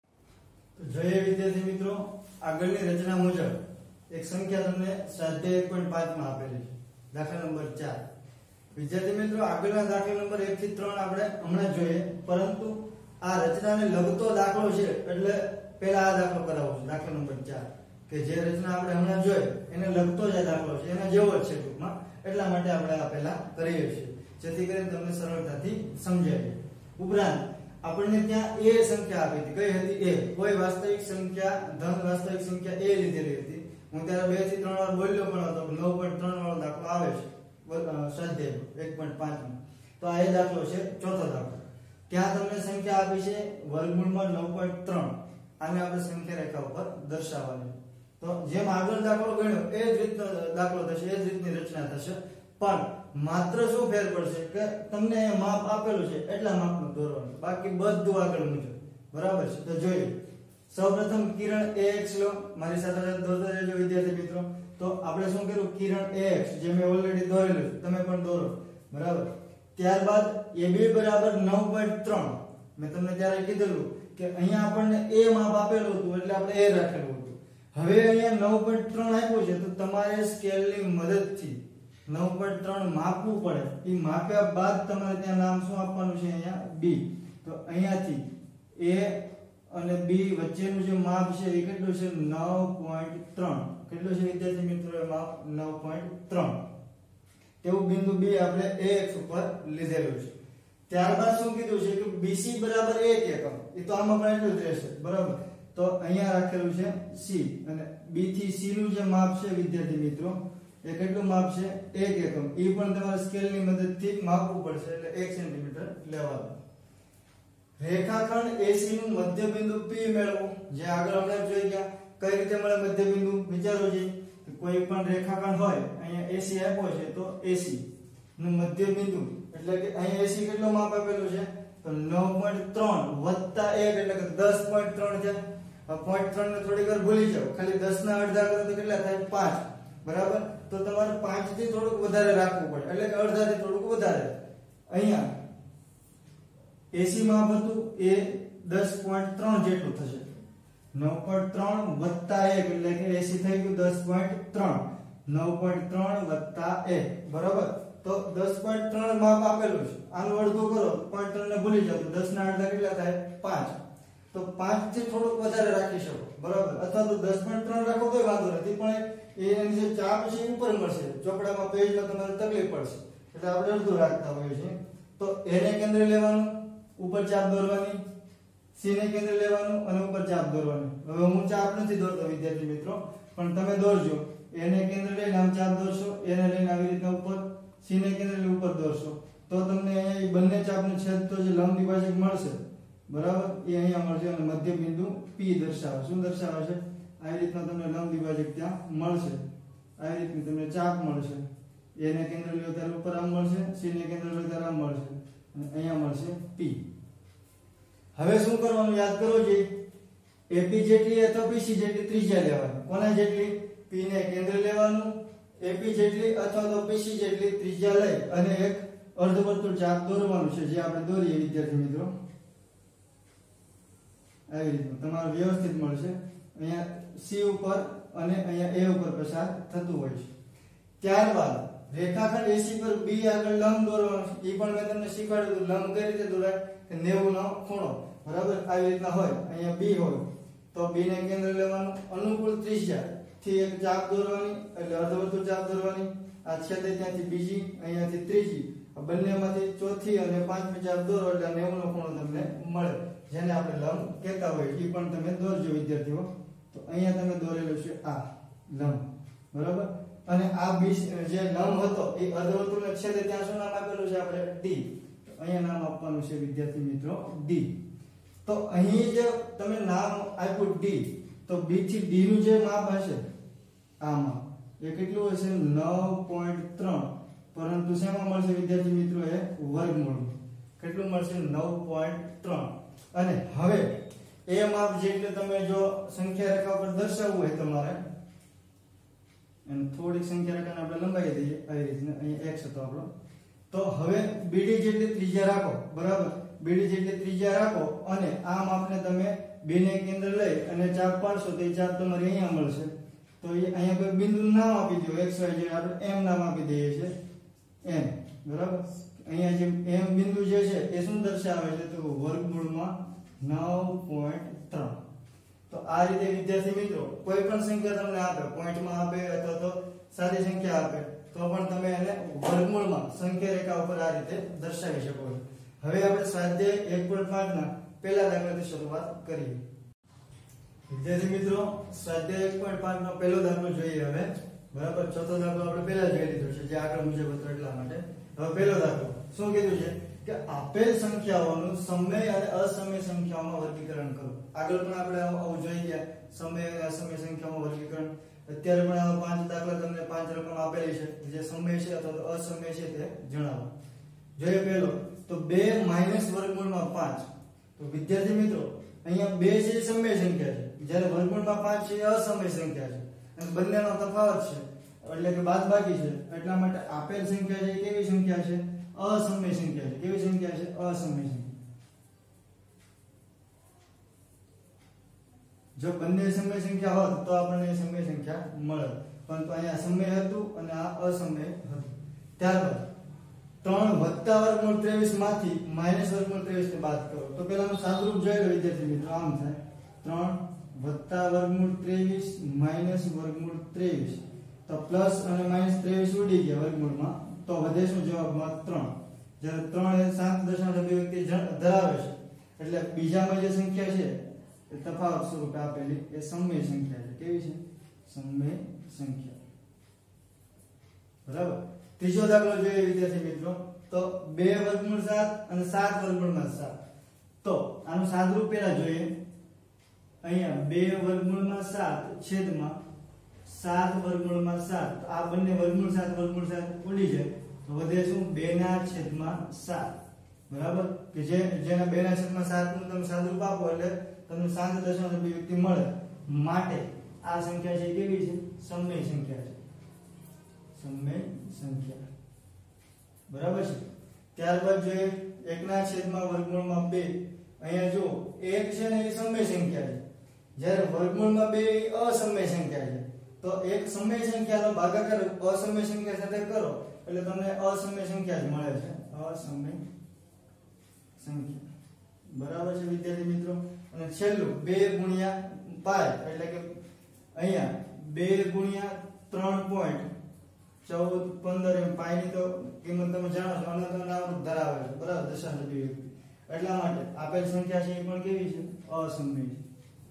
તો જોઈએ વિદ્યાર્થી મિત્રો, આગળની રચના મુજબ એક સંખ્યા તમને સ્વાધ્યાય એક પોઈન્ટ પાંચ માં આપેલી છે, દાખલા નંબર ચાર. વિદ્યાર્થી મિત્રો, આગળના દાખલા નંબર એક થી ત્રણ આપણે હમણાં જોઈએ, પરંતુ આ રચનાને લગતો દાખલો છે એટલે પહેલા આ દાખલો કરાવો છે, દાખલા નંબર ચાર, કે જે રચના આપણે હમણાં જોઈ એને લગતો જ દાખલો છે, એના જેવો જ છે ટૂંકમાં, એટલા માટે આપણે આ પહેલા કરીએ છીએ જેથી કરીને તમને સરળતાથી સમજાય. ઉપરાંત આપણને ત્યાં a સંખ્યા આપી હતી, કઈ હતી, a. કોઈ વાસ્તવિક સંખ્યા ધન વાસ્તવિક સંખ્યા a લીધેલી હતી. હું ત્યારે બે થી ત્રણ વાર બોલ્યો પણ હતો, નવ પોઈન્ટ ત્રણ વાળો દાખલો આવે છે સ્વાધ્યાય એક પોઈન્ટ પાંચ માં. તો આ એ દાખલો છે ચોથો દાખલો. ત્યાં તમને સંખ્યા આપી છે વર્ગમૂળમાં નવ પોઈન્ટ ત્રણ. આને આપણે સંખ્યા રેખા ઉપર દર્શાવવાની. તો જેમ આગળ દાખલો ગણ્યો એ જ રીતનો દાખલો થશે, એ જ રીતની રચના થશે, પણ માત્ર શું ફેર પડશે કે તમને માપ આપેલું છે એટલા માપનું દોરવાનું, બાકી બધું આગળ મુજબ, બરાબર છે. તો જોઈએ, સૌપ્રથમ કિરણ ax લો, મારી સાથે સાથે દોરતા રહેજો વિદ્યાર્થી મિત્રો. તો આપણે શું કર્યું, કિરણ ax જે મેં ઓલરેડી દોરેલું છે, તમે પણ દોરો, બરાબર. ત્યારબાદ ab બરાબર નવ પોઈન્ટ ત્રણ. મેં તમને ત્યારે કીધેલું કે અહીંયા આપણને a માપ આપેલું હતું એટલે આપણે a રાખેલું હતું. હવે અહીંયા નવ પોઈન્ટ ત્રણ આપ્યું છે તો તમારે સ્કેલની મદદથી નવ પોઈન્ટ ત્રણ માપવું પડે. એ માપ્યા બાદ તમારે ત્યાં નામ શું આપવાનું છે, અહીંયા b. તો અહીંયાથી a અને b વચ્ચેનું જે માપ છે એ કેટલું છે, નવ પોઈન્ટ ત્રણ. કેટલું છે વિદ્યાર્થી મિત્રો એ માપ, નવ પોઈન્ટ ત્રણ. તેવું બિંદુ b આપણે ax ઉપર લીધેલું છે. ત્યારબાદ શું કીધું છે કે bc બરાબર એક એકમ. એ તો આમાં પણ એટલું જ રહેશે, બરાબર. તો અહીંયા રાખેલું છે c અને b થી c નું જે માપ છે વિદ્યાર્થી મિત્રો એ કેટલું માપ છે એક એકમ. એ પણ તમારે સ્કેલની મદદથી માપવું પડશે એટલે એક સેન્ટીમીટર લેવાનું. રેખાખંડ એસી નું મધ્યબિંદુ P મેળવો. જે આગળ આપણે જોઈ ગયા કઈ રીતે મળે મધ્યબિંદુ વિચારો છે. કોઈ પણ રેખાખંડ હોય અહીંયા એસી આપ્યો છે તો એસી નું મધ્યબિંદુ એટલે કે અહીંયા એસી કેટલો માપ આપેલું છે તો નવ પોઈન્ટ ત્રણ વત્તા એક એટલે કે દસ પોઈન્ટ ત્રણ છે. પોઈન્ટ ત્રણ ને થોડીક વાર ભૂલી જાઓ, ખાલી દસ ના અડધા કરો તો કેટલા થાય પાંચ, બરાબર. તો તમારે પાંચ થી થોડુંક વધારે રાખવું પડે એટલે કે અડધા થી થોડુંક વધારે. અહીંયા એસી માપ હતું એ દસ પોઈન્ટ ત્રણ જેટલું થશે. નવ પોઈન્ટ ત્રણ વત્તા એક એટલે કે એસી થઈ ગયું દસ પોઈન્ટ ત્રણ. નવ પોઈન્ટ ત્રણ વત્તા એક બરાબર. તો દસ પોઈન્ટ ત્રણ માપ આપેલું છે. આનું અડધું કરો પોઈન્ટ ત્રણ ને ભૂલી જાઓ તો દસ ના અડધા કેટલા થાય પાંચ. તો પાંચ થી થોડુંક વધારે રાખી શકો, બરાબર. અથવા તો દસ પોઈન્ટ ત્રણ રાખો તોય વાંધો નથી, પણ એની જે ચાપ છે ઉપર મળશે. ચોપડામાં પેજમાં તમારે તકલીફ પડશે એટલે આપણે અડધું રાખતા હોઈએ છીએ. તો એને કેન્દ્ર લેવાનું, ઉપર ચાપ દોરવાની, સી ને કેન્દ્ર લેવાનું અને ઉપર ચાપ દોરવાની. હવે હું ચાપ નથી દોરતો વિદ્યાર્થી મિત્રો, પણ તમે દોરજો. એને કેન્દ્ર લઈને આમ ચાપ દોરશો, એને લઈને આવી રીતના ઉપર, સી ને કેન્દ્ર લઈને ઉપર દોરશો તો તમને અહીંયા બંને ચાપનો છેદ તો જે લંબ દ્વિભાજક મળશે, બરાબર, એ અહીંયા મળશે અને મધ્ય બિંદુ P દર્શાવે. શું દર્શાવે છે? આવી રીતના તમને લંબ દ્વિભાજક ત્યાં મળશે. આવી રીતની તમને ચાપ મળશે. એને કેન્દ્ર લ્યો ત્યારે ઉપર આમ મળશે, સી ને કેન્દ્ર લ્યો ત્યારે આમ મળશે અને અહીંયા મળશે P. હવે શું કરવાનું યાદ કરો જે AP જેટલી અથવા BC જેટલી ત્રિજ્યા લેવાની. કોના જેટલી? P ને કેન્દ્ર લેવાનું, AP જેટલી અથવા તો BC જેટલી ત્રિજ્યા લઈ અને એક અર્ધવર્તુળ ચાપ દોરવાનું છે, જે આપણે દોરીએ વિદ્યાર્થી મિત્રો. આવી રીતનું તમારે વ્યવસ્થિત મળશે. અહીંયા C ઉપર અને અહીંયા A ઉપર પસાર થતું હોય છે. ત્યારબાદ રેખાખંડ એસી પર B આગળ લંબ દોરવાનો છે. એ પણ મેં તમને શીખવાડ્યું હતું. લંબ કઈ રીતે દોરાય? નેવું નો ખૂણો, બરાબર. આવી રીતના હોય, અહીંયા B હોય તો B ને કેન્દ્ર લેવાનું, અનુકૂળ ત્રિજ્યા થી એક ચાપ દોરવાની એટલે અર્ધવર્તુળ ચાપ દોરવાની. આ છેદે ત્યાંથી બીજી, અહીંયાથી ત્રીજી, આ બંનેમાંથી ચોથી અને પાંચમી ચાપ દોરો એટલે નેવું નો ખૂણો તમને મળે, જેને આપણે લંબ કહેતા હોય. એ પણ તમે દોરજો વિદ્યાર્થીઓ. તો અહીંયા તમે દોરેલું છે આ લંબ, બરાબર. અને આ બી જે લંબ હતો એ અર્ધવર્તુળને છેદે ત્યાં શું નામ આપેલું છે આપણે? D. તો અહીંયા નામ આપવાનું છે વિદ્યાર્થી મિત્રો D. તો અહીં જે તમે નામ આપ્યું D, તો B થી D નું જે માપ હશે આ માપ એ કેટલું હશે? નવ પોઈન્ટ ત્રણ. પરંતુ શેમાં મળશે વિદ્યાર્થી મિત્રો? એ વર્ગમૂળ. કેટલું મળશે? નવ પોઈન્ટ ત્રણ. અને હવે એ માપ જેટલે તમે જો સંખ્યા રેખા પર દર્શાવવું હોય તમારે, અને થોડીક સંખ્યા રેખાને આપણે લંબાવી દઈએ આવી રીતના. અહીંયા x હતો આપણો. તો હવે B D જેટલી ત્રિજ્યા રાખો, બરાબર. B D જેટલી ત્રિજ્યા રાખો અને આ માપને તમે B ને કેન્દ્ર લઈ અને ચાપ પાડશો તો એ ચાપ તમારે અહીંયા મળશે. તો એ અહીંયા કોઈ બિંદુનું નામ આપી દો, x y જે આપણે M નામ આપી દઈએ છીએ, M, બરાબર. અહીંયા જે M બિંદુ જે છે એ શું દર્શાવે છે? તો વર્ગમૂળમાં નવ પોઈન્ટ ત્રણ. તો આ રીતે વિદ્યાર્થી મિત્રો કોઈ પણ સંખ્યા તમને આપે, પોઈન્ટમાં આપે અથવા તો સાદી સંખ્યા આપે, તો પણ તમે એને વર્ગમૂળમાં સંખ્યા રેખા ઉપર આ રીતે દર્શાવી શકો છો. હવે આપણે સ્વાધ્યાય એક પોઈન્ટ પાંચ ના પહેલા દાખલાથી શરૂઆત કરીએ. વિદ્યાર્થી મિત્રો સ્વાધ્યાય એક પોઈન્ટ પાંચ નો પહેલો દાખલો જોઈએ હવે, બરાબર. ચોથો દાખલો આપણે પહેલા જોઈ લીધો છે, જે આગળ મુજબ હતો એટલા માટે. હવે પહેલો દાખલો શું કીધું છે કે આપેલ સંખ્યાઓનું સમય અને અસમય સંખ્યાઓમાં વર્ગીકરણ કરો. આગળ પણ આપણે આવું જોઈ ગયા, સમય અને અસમય સંખ્યાઓમાં વર્ગીકરણ. અત્યારે પણ આવા પાંચ દાખલા તમને પાંચ રકમ આપેલી છે, જે સમય છે અથવા તો અસમય છે તે જણાવો. જોઈએ પહેલો તો બે માઇનસ વર્ગમૂળમાં પાંચ. તો વિદ્યાર્થી મિત્રો અહીંયા બે છે સમય સંખ્યા છે, જ્યારે વર્ગમૂળમાં પાંચ છે એ અસમય સંખ્યા છે અને બંનેનો તફાવત છે એટલે કે બાદબાકી છે. એટલા માટે આપેલ સંખ્યા છે કેવી સંખ્યા છે? અસમય સંખ્યા છે. કેવી સંખ્યા છે? અસમય સંખ્યા. જો બંને સમય સંખ્યા હોત તો આપણને સમય સંખ્યા મળે, પરંતુ અહીંયા સમય હતું અને આ અસમય હતું. ત્યારબાદ ત્રણ વત્તા વર્ગમૂળ ત્રેવીસ માંથી માઇનસ વર્ગમૂળ ત્રેવીસ ને બાદ કરો. તો પેલાનું સાદુરૂપ જોઈ લો વિદ્યાર્થી મિત્રો. આમ થાય ત્રણ વત્તા વર્ગમૂળ ત્રેવીસ માઇનસ વર્ગમૂળ ત્રેવીસ. તો પ્લસ અને માઇનસ ત્રેવીસ ઉડી ગયા વર્ગમૂળમાં, તો વધે શું જવાબમાં? ત્રણ. જ્યારે ત્રણ એ સાત દશાંશ અભિવ્યક્તિ ધરાવે છે એટલે બીજામાં જે સંખ્યા છે એ તફાવત સ્વરૂપે આપેલી એ સમય સંખ્યા છે. કેવી છે? સમય સંખ્યા. બરાબર. ત્રીજો દાખલો જોઈએ વિદ્યાર્થી મિત્રો, તો બે વર્ગમૂળ સાત અને સાત વર્ગમૂળમાં સાત. તો આનું સાદરૂપ પહેલા જોઈએ. અહીંયા બે વર્ગમૂળમાં સાત છેદમાં સાત વર્ગમૂળમાં સાત. આ બંને વર્ગમૂળ સાત વર્ગમૂળ સાત ઉડી જાય તો વધે શું? બે ના છેદમાં સાત. બરાબર, કે જે જેના બે ના છેદમાં સાત નું તમે સાદરૂપ આપો એટલે તમને શાંત દશાંશ અભિવ્યક્તિ મળે. માટે આ સંખ્યા છે કેવી છે? સમય સંખ્યા છે. સમય સંખ્યા. બરાબર છે. ત્યારબાદ જોઈએ એક ના છેદમાં વર્ગમૂળમાં બે. અહીંયા જો એક છે ને એ સમય સંખ્યા છે, જ્યારે વર્ગમૂળમાં બે એ અસમય સંખ્યા છે. તો એક સમય સંખ્યાનો ભાગાકાર અસમય સંખ્યા સાથે કરો એટલે તમને અસમય સંખ્યા જ મળે છે. અસમય સંખ્યા. બરાબર છે વિદ્યાર્થી મિત્રો. અને છેલ્લું બે ગુણ્યા પાય એટલે કે અહીંયા બે ગુણ્યા ત્રણ પોઈન્ટ ચૌદ પંદર એમ પાય ની તો કિંમત તમે જાણો છો, અનંત અનાવૃત ધરાવે છે. બરાબર, દશાંશ અભિવ્યક્તિ. એટલા માટે આપેલ સંખ્યા છે એ પણ કેવી છે? અસમય છે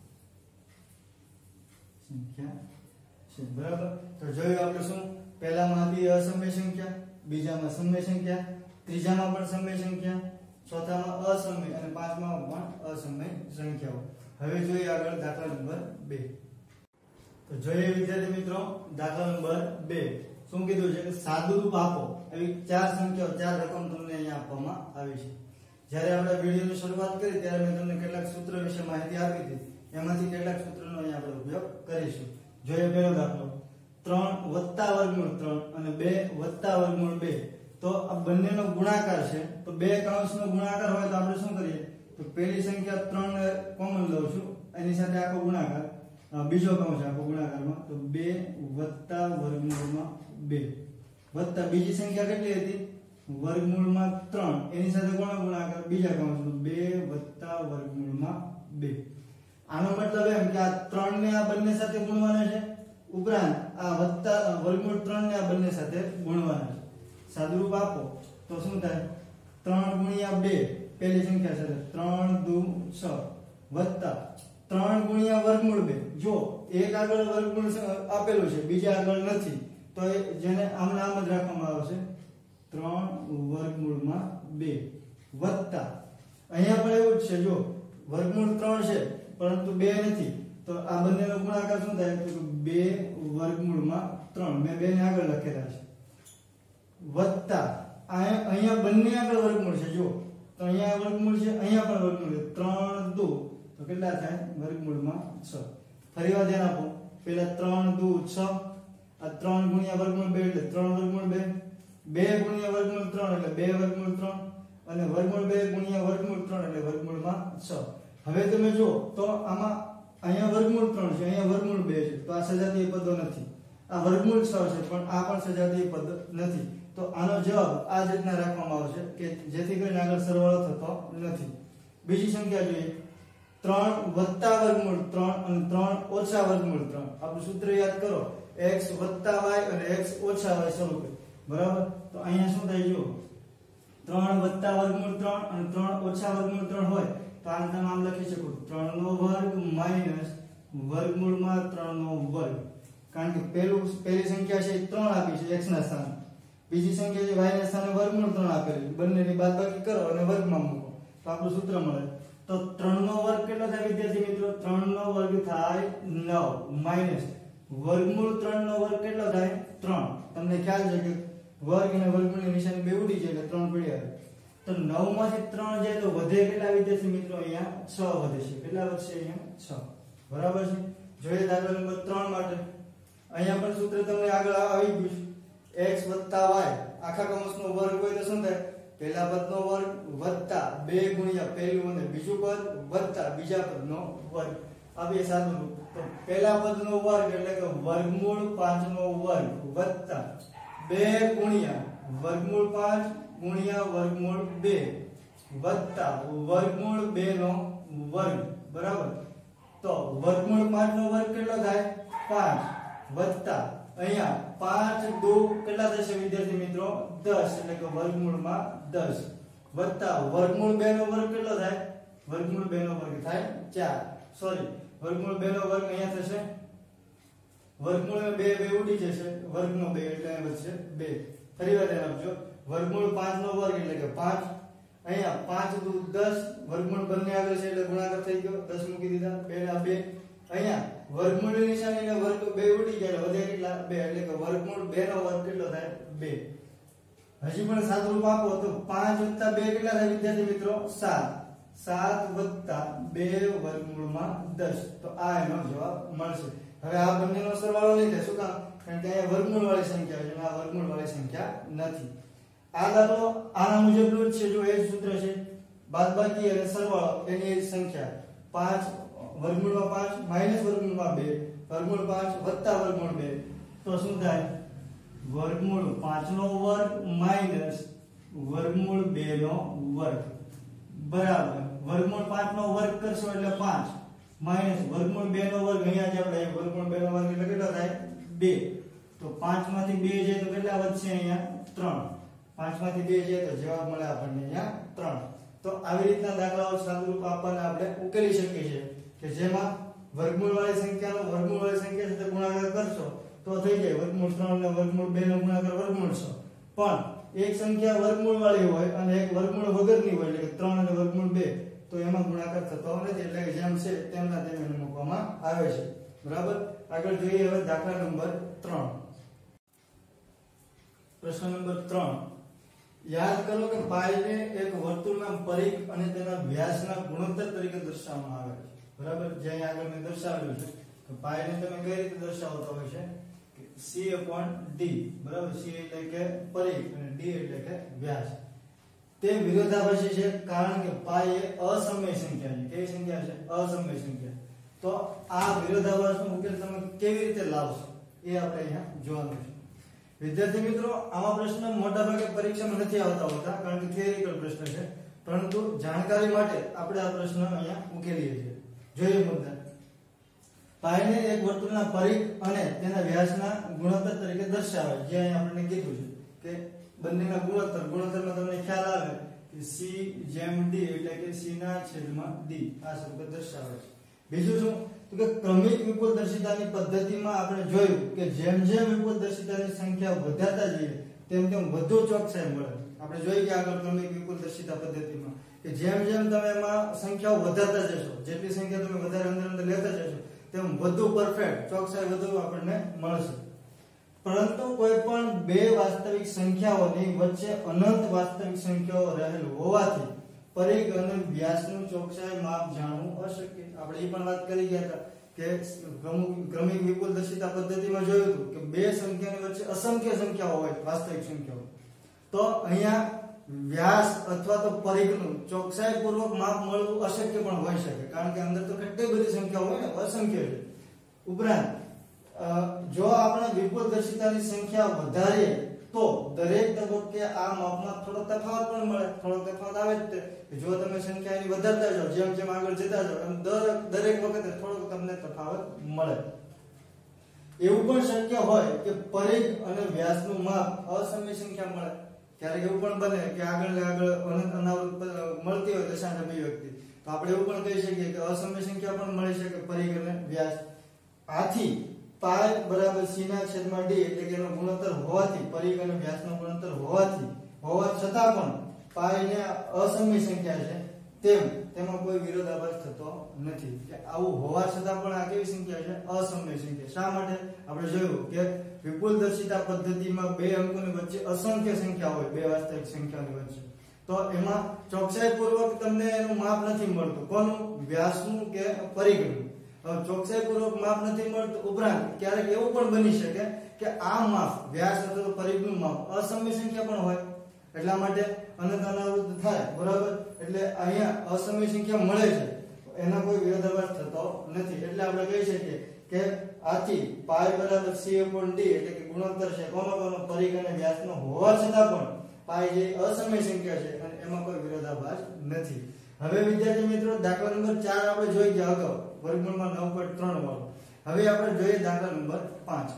સંખ્યા છે. બરાબર. તો જોયું આપણે શું? પહેલામાં હતી અસમય સંખ્યા, બીજામાં સમય સંખ્યા, ત્રીજામાં પણ સમય સંખ્યા, ચોથામાં અસમય અને પાંચમામાં પણ અસમય સંખ્યાઓ. હવે જોઈએ આગળ દાખલા નંબર બે. તો જોઈએ વિદ્યાર્થી મિત્રો દાખલા નંબર બે. શું કીધું છે? સાદુરૂપ આપો. એવી ચાર સંખ્યાઓ, ચાર રકમ તમને અહીંયા આપવામાં આવી છે. જ્યારે આપણે વિડીયોની શરૂઆત કરી ત્યારે મેં તમને કેટલાક સૂત્ર વિશે માહિતી આપી હતી. એમાંથી કેટલાક સૂત્રનો અહીંયા આપણે ઉપયોગ કરીશું. જોઈએ પહેલો દાખલો, ત્રણ વત્તા વર્ગમૂળ ત્રણ અને બે વત્તા વર્ગમૂળ બે. તો આ બંનેનો ગુણાકાર છે. તો બે કૌંસનો ગુણાકાર હોય તો આપણે શું કરીએ? તો પહેલી સંખ્યા ત્રણ ને કોમન લઉં છું, એની સાથે આખો ગુણાકાર, બીજો કૌંસ આખો ગુણાકારમાં, તો બે વત્તા વર્ગમૂળમાં બે વત્તા બીજી સંખ્યા કેટલી હતી? વર્ગમૂળમાં ત્રણ, એની સાથે કોનો ગુણાકાર? બીજા કૌંસનો બે વત્તા વર્ગમૂળમાં બે. આનો મતલબ એમ કે આ ત્રણ ને આ બંને સાથે ગુણવાના છે, ઉપરાંત આ વત્તા વર્ગમૂળ ત્રણ ને આ બંને સાથે ગુણવાના છે. સાદુરૂપ આપો તો શું થાય? ત્રણ ગુણ્યા બે પહેલી સંખ્યા સાથે ત્રણ દુ છ વત્તા ત્રણ ગુણ્યા વર્ગમૂળ બે. જો એક આગળ વર્ગમૂળ આપેલું છે, બીજા આગળ નથી, તો જેને આમ નામ જ રાખવામાં આવશે ત્રણ વર્ગમૂળમાં બે વત્તા અહીંયા પણ એવું જ છે. જો વર્ગમૂળ ત્રણ છે પરંતુ બે નથી, તો આ બંનેનો ગુણાકાર શું થાય? તો બે વર્ગમૂળમાં ત્રણ. મેં બે ને આગળ લખેલા છે. વત્તા અહીંયા બંને આગળ વર્ગમૂળ છે. જો તો અહીંયા વર્ગમૂળ છે, અહીંયા પણ વર્ગમૂળ છે. ત્રણ દુ તો કેટલા થાય? વર્ગમૂળમાં છ. ફરી વાર ધ્યાન આપો. પહેલા ત્રણ દુ છ. આ ત્રણ ગુણ્યા વર્ગમૂળ બે એટલે ત્રણ વર્ગમૂળ બે. બે ગુણ્યા વર્ગમૂળ ત્રણ એટલે બે વર્ગમૂળ ત્રણ. અને વર્ગમૂળ બે ગુણ્યા વર્ગમૂળ ત્રણ એટલે વર્ગમૂળમાં છ. હવે તમે જો તો આમાં અહીંયા વર્ગમૂળ ત્રણ છે, અહીંયા વર્ગમૂળ બે છે, તો આ સજાતીય પદો નથી. આ વર્ગમૂળ છ છે પણ આ પણ સજાતીય પદ નથી. તો આનો જવાબ આ જ રીતના રાખવામાં આવશે કે જેથી કરીને આગળ સરવાળો થતો નથી. બીજી સંખ્યા જોઈએ, ત્રણ વત્તા વર્ગમૂળ ત્રણ અને ત્રણ ઓછા વર્ગમૂળ ત્રણ. આપણું સૂત્ર યાદ કરો, x વત્તા y અને x ઓછા y સ્વરૂપે. બરાબર. તો અહીંયા શું થાય? જો ત્રણ વત્તા વર્ગમૂળ ત્રણ અને ત્રણ ઓછા વર્ગમૂળ ત્રણ હોય તો આને તમે આમ લખી શકો ત્રણ નો વર્ગ માઈનસ વર્ગમૂળમાં ત્રણ નો વર્ગ. કારણ કે પહેલું પહેલી સંખ્યા છે ત્રણ આપી છે x ના સ્થાને, બીજી સંખ્યા છે y ના સ્થાને વર્ગમૂળ ત્રણ આપેલી, બંનેની બાદબાકી કરો અને વર્ગમાં મૂકો તો આપણું સૂત્ર મળે. તો ત્રણ નો વર્ગ કેટલો થાય વિદ્યાર્થી મિત્રો? ત્રણ નો વર્ગ થાય નવ માઈનસ વર્ગમૂળ ત્રણ નો વર્ગ કેટલો થાય? ત્રણ. તમને ખ્યાલ છે કે વર્ગ અને વર્ગમૂળની નિશાની બે ઉડી જાય એટલે ત્રણ પડી આવે. તો નવ માંથી ત્રણ જાય તો વધે કેટલા વિદ્યાર્થી મિત્રો? અહીંયા છ વધે છે. કેટલા વધશે? અહીંયા છ. બરાબર છે. જોઈએ દાખલા નંબર ત્રણ માટે. અહીંયા પણ સૂત્ર તમને આગળ આવી ગયું છે. x વત્તા y આખા કૌંસનો વર્ગ હોય તો શું થાય? પહેલા પદનો વર્ગ વત્તા બે ગુણ્યા પહેલું અને બીજું પદ વત્તા બીજા પદનો વર્ગ. આ બે સાદું. તો પહેલા પદનો વર્ગ એટલે કે વર્ગમૂળ પાંચ નો વર્ગ વત્તા બે ગુણ્યા વર્ગમૂળ પાંચ ગુણ્યા વર્ગમૂળ બે વત્તા વર્ગમૂળ બે નો વર્ગ. બરાબર. તો વર્ગમૂળ પાંચ નો વર્ગ કેટલો થાય? પાંચ વત્તા અહીંયા પાંચ દુ કેટલા થશે વિદ્યાર્થી મિત્રો? દસ. એટલે કે વર્ગમૂળમાં દસ વત્તા વર્ગમૂળ બે નો વર્ગ કેટલો થાય? વર્ગમૂળ બે નો વર્ગ થાય ચાર. સોરી, વર્ગમૂળ બે નો વર્ગ અહીંયા થશે વર્ગમૂળ બે બે ઉડી જશે, વર્ગનો બે એટલે અહીં વધશે બે. ફરીવાર ધ્યાન આપજો, વર્ગમૂળ પાંચ નો વર્ગ એટલે કે પાંચ. અહીંયા પાંચ દુ દસ, વર્ગમૂળ બંને આગળ છે એટલે ગુણાકાર થઈ ગયો, દસ મૂકી દીધા, બે ના બે. અહીંયા વર્ગમૂળની નિશાની ને વર્ગ બે ઉડી ગયા એટલે વધે કેટલા બે, એટલે કે વર્ગમૂળ બે નો વર્ગ કેટલો થાય બે. હજી પણ સાદું રૂપ આપો તો પાંચ વત્તા બે કેટલા થાય વિદ્યાર્થી મિત્રો સાત. સાત વત્તા બે વર્ગમૂળમાં દસ, તો આ એનો જવાબ મળશે. હવે આ બંનેનો સરવાળો નહીં થાય, શું કામ? કારણ કે અહીંયા વર્ગમૂળ વાળી સંખ્યા છે અને આ વર્ગમૂળ વાળી સંખ્યા નથી. આ દાખલો આના મુજબનો જ છે, જો એ જ સૂત્ર છે, બાદબાકી અને સરવાળો એની એ જ સંખ્યા. પાંચ વર્ગમૂળમાં પાંચ માઈનસ વર્ગમૂળમાં બે, વર્ગમૂળ પાંચ વત્તા વર્ગમૂળ બે, તો શું થાય? વર્ગમૂળ પાંચ નો વર્ગ માઈનસ વર્ગમૂળ બે નો વર્ગ બરાબર વર્ગમૂળ પાંચ નો વર્ગ કરશો એટલે પાંચ માઈનસ વર્ગમૂળ બે નો વર્ગ. અહીંયા જે આપણે વર્ગમૂળ બે નો વર્ગ એટલે કેટલો થાય બે. તો પાંચ માંથી બે જાય તો કેટલા વધશે? અહીંયા ત્રણ. પાંચ માંથી બે જાય તો જવાબ મળે આપણને અહીંયા ત્રણ. તો આવી રીતના દાખલાઓ સાદુરૂપ આપવાને આપણે ઉકેલી શકીએ છીએ કે જેમાં વર્ગમૂળ વાળી સંખ્યાનો વર્ગમૂળ વાળી સંખ્યા સાથે ગુણાકાર કરશો તો થઈ જાય વર્ગમૂળ ત્રણ અને વર્ગમૂળ બે નો ગુણાકાર વર્ગમૂળ છ. પણ એક સંખ્યા વર્ગમૂળ વાળી હોય અને એક વર્ગમૂળ વગરની હોય એટલે કે ત્રણ અને વર્ગમૂળ બે, તો એમાં ગુણાકાર થતો નથી, એટલે કે જેમ છે તેમના તેમ એને મૂકવામાં આવે છે. બરાબર. આગળ જોઈએ હવે દાખલા નંબર ત્રણ. પ્રશ્ન નંબર ત્રણ. યાદ કરો કે પાઈને એક વર્તુળના પરિઘ અને તેના વ્યાસના ગુણોત્તર તરીકે દર્શાવવામાં આવે છે. બરાબર. જે અહીં આગળ મેં દર્શાવ્યું છે કે પાઈને તમે કઈ રીતે દર્શાવતા હોય છે કે c upon d. બરાબર. c એટલે કે પરિઘ અને d એટલે કે વ્યાસ. તે વિરોધાભાસી છે કારણ કે પાઈ એ અસમય સંખ્યા છે. કેવી સંખ્યા છે? અસમય સંખ્યા. તો આ વિરોધાભાસનો ઉકેલ તમે કેવી રીતે લાવશો એ આપણે અહીંયા જોવાનું છે. વિદ્યાર્થી મિત્રો, આવા પ્રશ્ન મોટાભાગે પરીક્ષામાં નથી આવતા હોતા કારણ કે થિયરિકલ પ્રશ્ન છે, પરંતુ જાણકારી માટે આપણે આ પ્રશ્ન અહીંયા ઉકેલીએ છીએ. જોઈએ મુદ્દા. પાઈને એક વર્તુળના પરિઘ અને તેના વ્યાસના ગુણોત્તર તરીકે દર્શાવે. જે અહીંયા આપણે કીધું છે કે બંનેના ગુણોત્તર, ગુણોત્તરમાં તમને ખ્યાલ આવે કે c જેમ d એટલે કે c ના છેદમાં d આ સ્વરૂપે દર્શાવે છે. બીજું શું? તો કે ક્રમિક વિપુલદર્શિતાની પદ્ધતિમાં આપણે જોયું કે જેમ જેમ વિપુલદર્શિતાની સંખ્યા વધારતા જઈએ તેમ તેમ વધુ ચોકસાઈ મળે. આપણે જોઈ કે આગળ ક્રમિક વિપુલદર્શિતા પદ્ધતિમાં કે જેમ જેમ તમે એમાં સંખ્યાઓ વધારતા જશો, જેટલી સંખ્યા તમે વધારે અંદર અંદર લેતા જશો તેમ વધુ પરફેક્ટ ચોકસાઈ વધુ આપણને મળશે. પરંતુ કોઈ પણ બે વાસ્તવિક સંખ્યાઓની વચ્ચે અનંત વાસ્તવિક સંખ્યાઓ રહેલ હોવાથી પરિઘ અને વ્યાસનું ચોકસાઈ માપ જાણવું અશક્ય. આપણે એ પણ વાત કરી ગયા હતા કે ક્રમિક વિપુલદર્શિતા પદ્ધતિમાં જોયું હતું કે બે સંખ્યાની વચ્ચે અસંખ્ય સંખ્યાઓ હોય, વાસ્તવિક સંખ્યાઓ, તો અહીંયા વ્યાસ અથવા તો પરિઘનું ચોકસાઈપૂર્વક માપ મળવું અશક્ય પણ હોઈ શકે કારણ કે અંદર તો કેટલી બધી સંખ્યાઓ હોય ને, અસંખ્ય છે. ઉપરાંત જો આપણે વિપુલદર્શિતાની સંખ્યા વધારીએ તો દરેક તબક્કે આ માપમાં થોડો તફાવત પણ મળે. થોડો તફાવત આવે જ તે જો તમે સંખ્યાની વધારતા જાઓ, જેમ જેમ આગળ જતા જાઓ એમ દરેક દરેક વખતે થોડો તમને તફાવત મળે. એવું પણ શક્ય હોય કે પરિઘ અને વ્યાસનું માપ અસમય સંખ્યા મળે. ક્યારેક એવું પણ બને કે આગળ ને આગળ અનંત અનાવૃત મળતી હોય દશાંશ અભિવ્યક્તિ, તો આપણે એવું પણ કહી શકીએ કે અસમય સંખ્યા પણ મળી શકે પરિઘ અને વ્યાસ. આથી પાઈ બરાબર c ના છેદમાં d એટલે કે એનો ગુણોત્તર હોવાથી, પરિઘ અને વ્યાસનો ગુણોત્તર હોવાથી હોવા છતાં પણ પાઈ ને અસમય સંખ્યા છે તેમ તેમાં કોઈ વિરોધાભાસ થતો નથી. કે આવું હોવા છતાં પણ આ કેવી સંખ્યા છે? અસમય સંખ્યા. શા માટે? આપણે જોયું કે વિપુલદર્શિતા પદ્ધતિમાં બે અંકોની વચ્ચે અસંખ્ય સંખ્યા હોય, બે વાસ્તવિક સંખ્યાની વચ્ચે, તો એમાં ચોકસાઈપૂર્વક તમને એનું માપ નથી મળતું. કોનું? વ્યાસનું કે પરિઘનું. ચોકસાઈપૂર્વક માપ નથી મળતું. ઉપરાંત ક્યારેક એવું પણ બની શકે કે આ માપ વ્યાસ અથવા પરિઘનું માપ અસમય સંખ્યા પણ હોય, એટલા માટે અનંત અનાવૃત થાય. બરાબર. એટલે અહીંયા અસમય સંખ્યા મળે છે, એના કોઈ વિરોધાભાસ થતો નથી. એટલે આપણે કહી શકીએ કે આથી પાઈ બરાબર c upon d એટલે કે ગુણોત્તર છે કોનો કોનો? પરિઘ અને વ્યાસનો હોવા છતાં પણ પાઈ જે અસમય સંખ્યા છે અને એમાં કોઈ વિરોધાભાસ નથી. હવે વિદ્યાર્થી મિત્રો, દાખલા નંબર ચાર આપણે જોઈ ગયા અગાઉ, વર્ગમૂળમાં નવ પોઈન્ટ ત્રણ વાળો. હવે આપણે જોઈએ દાખલા નંબર પાંચ.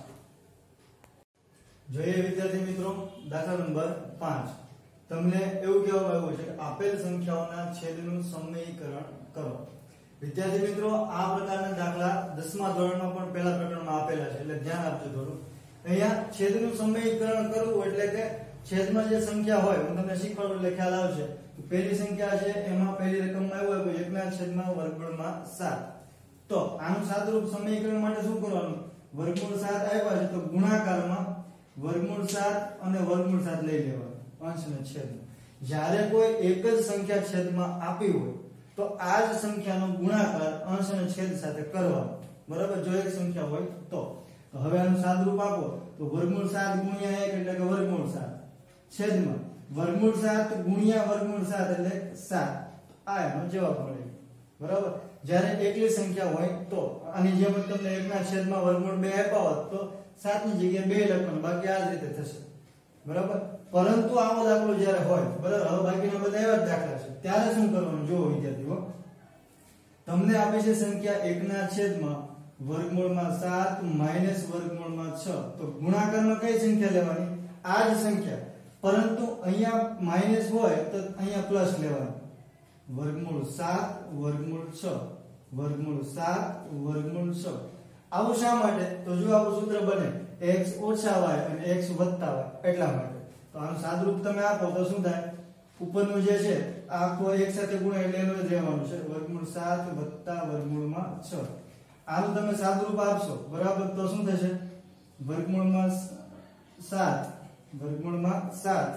જોઈએ વિદ્યાર્થી મિત્રો દાખલા નંબર પાંચ. તમને એવું કહેવામાં આવ્યું છે કે આપેલ સંખ્યાઓના છેદનું સમયીકરણ કરો. વિદ્યાર્થી મિત્રો, આ પ્રકારના દાખલા દસમા ધોરણમાં પણ પહેલા પ્રકરણમાં આપેલા છે, એટલે ધ્યાન આપજો થોડું. અહીંયા છેદનું સમીકરણ કરવું એટલે કે છેદમાં જે સંખ્યા હોય, હું તમને શીખવાડું એટલે ખ્યાલ આવશે. પહેલી સંખ્યા છે એમાં પહેલી રકમમાં એવું હોય એક ના છેદમાં વર્ગમૂળમાં સાત. તો આનું સાદુરૂપ સમીકરણ માટે શું કરવાનું? વર્ગમૂળ સાત આવ્યા છે તો ગુણાકારમાં વર્ગમૂળ સાત અને વર્ગમૂળ સાત લઈ લેવાનું અંશ અને છેદ. જ્યારે કોઈ એક જ સંખ્યા છેદમાં આપી હોય તો આ જ સંખ્યાનો ગુણાકાર અંશ અને છેદ સાથે કરવાનો. બરાબર, જો એક સંખ્યા હોય તો. તો હવે આનું સાદુરૂપ આપો તો વર્ગમૂળ સાત ગુણ્યા એક એટલે કે વર્ગમૂળ સાત છેદમાં વર્ગમૂળ સાત ગુણ્યા વર્ગમૂળ સાત એટલે સાત. આ એનો જવાબ મળે. બરાબર, જ્યારે એકલી સંખ્યા હોય તો આની જેમ તમને એક ના છેદમાં વર્ગમૂળ બે આપ્યા હોત તો સાત ની જગ્યાએ બે લખવાનું, બાકી આ જ રીતે થશે. બરાબર, પરંતુ આવો દાખલો જ્યારે હોય, બરાબર, હવે બાકીના બધા એવા જ દાખલા છે, ત્યારે શું કરવાનું? જો વિદ્યાર્થીઓ, તમને આપી છે સંખ્યા એક ના છેદમાં વર્ગમૂળમાં સાત માઈનસ વર્ગમૂળમાં છ. તો ગુણાકારમાં કઈ સંખ્યા લેવાની? આ જ સંખ્યા, પરંતુ અહીંયા માઈનસ હોય તો અહીંયા પ્લસ લેવાનું. વર્ગમૂળ સાત વર્ગમૂળ છ વર્ગમૂળ સાત વર્ગમૂળ છ. આવું શા માટે? તો જો આપણું સૂત્ર બને x ઓછા y અને x વત્તા y, એટલા માટે. તો આનું સાદુરૂપ તમે આપો તો શું થાય? ઉપરનું જે છે આખો એક સાથે ગુણ્યા એટલે એનું જ રહેવાનું છે, વર્ગમૂળ સાત વત્તા વર્ગમૂળમાં છ. આનું તમે સાદુરૂપ આપશો, બરાબર, તો શું થશે? વર્ગમૂળમાં સાત વર્ગમૂળમાં સાત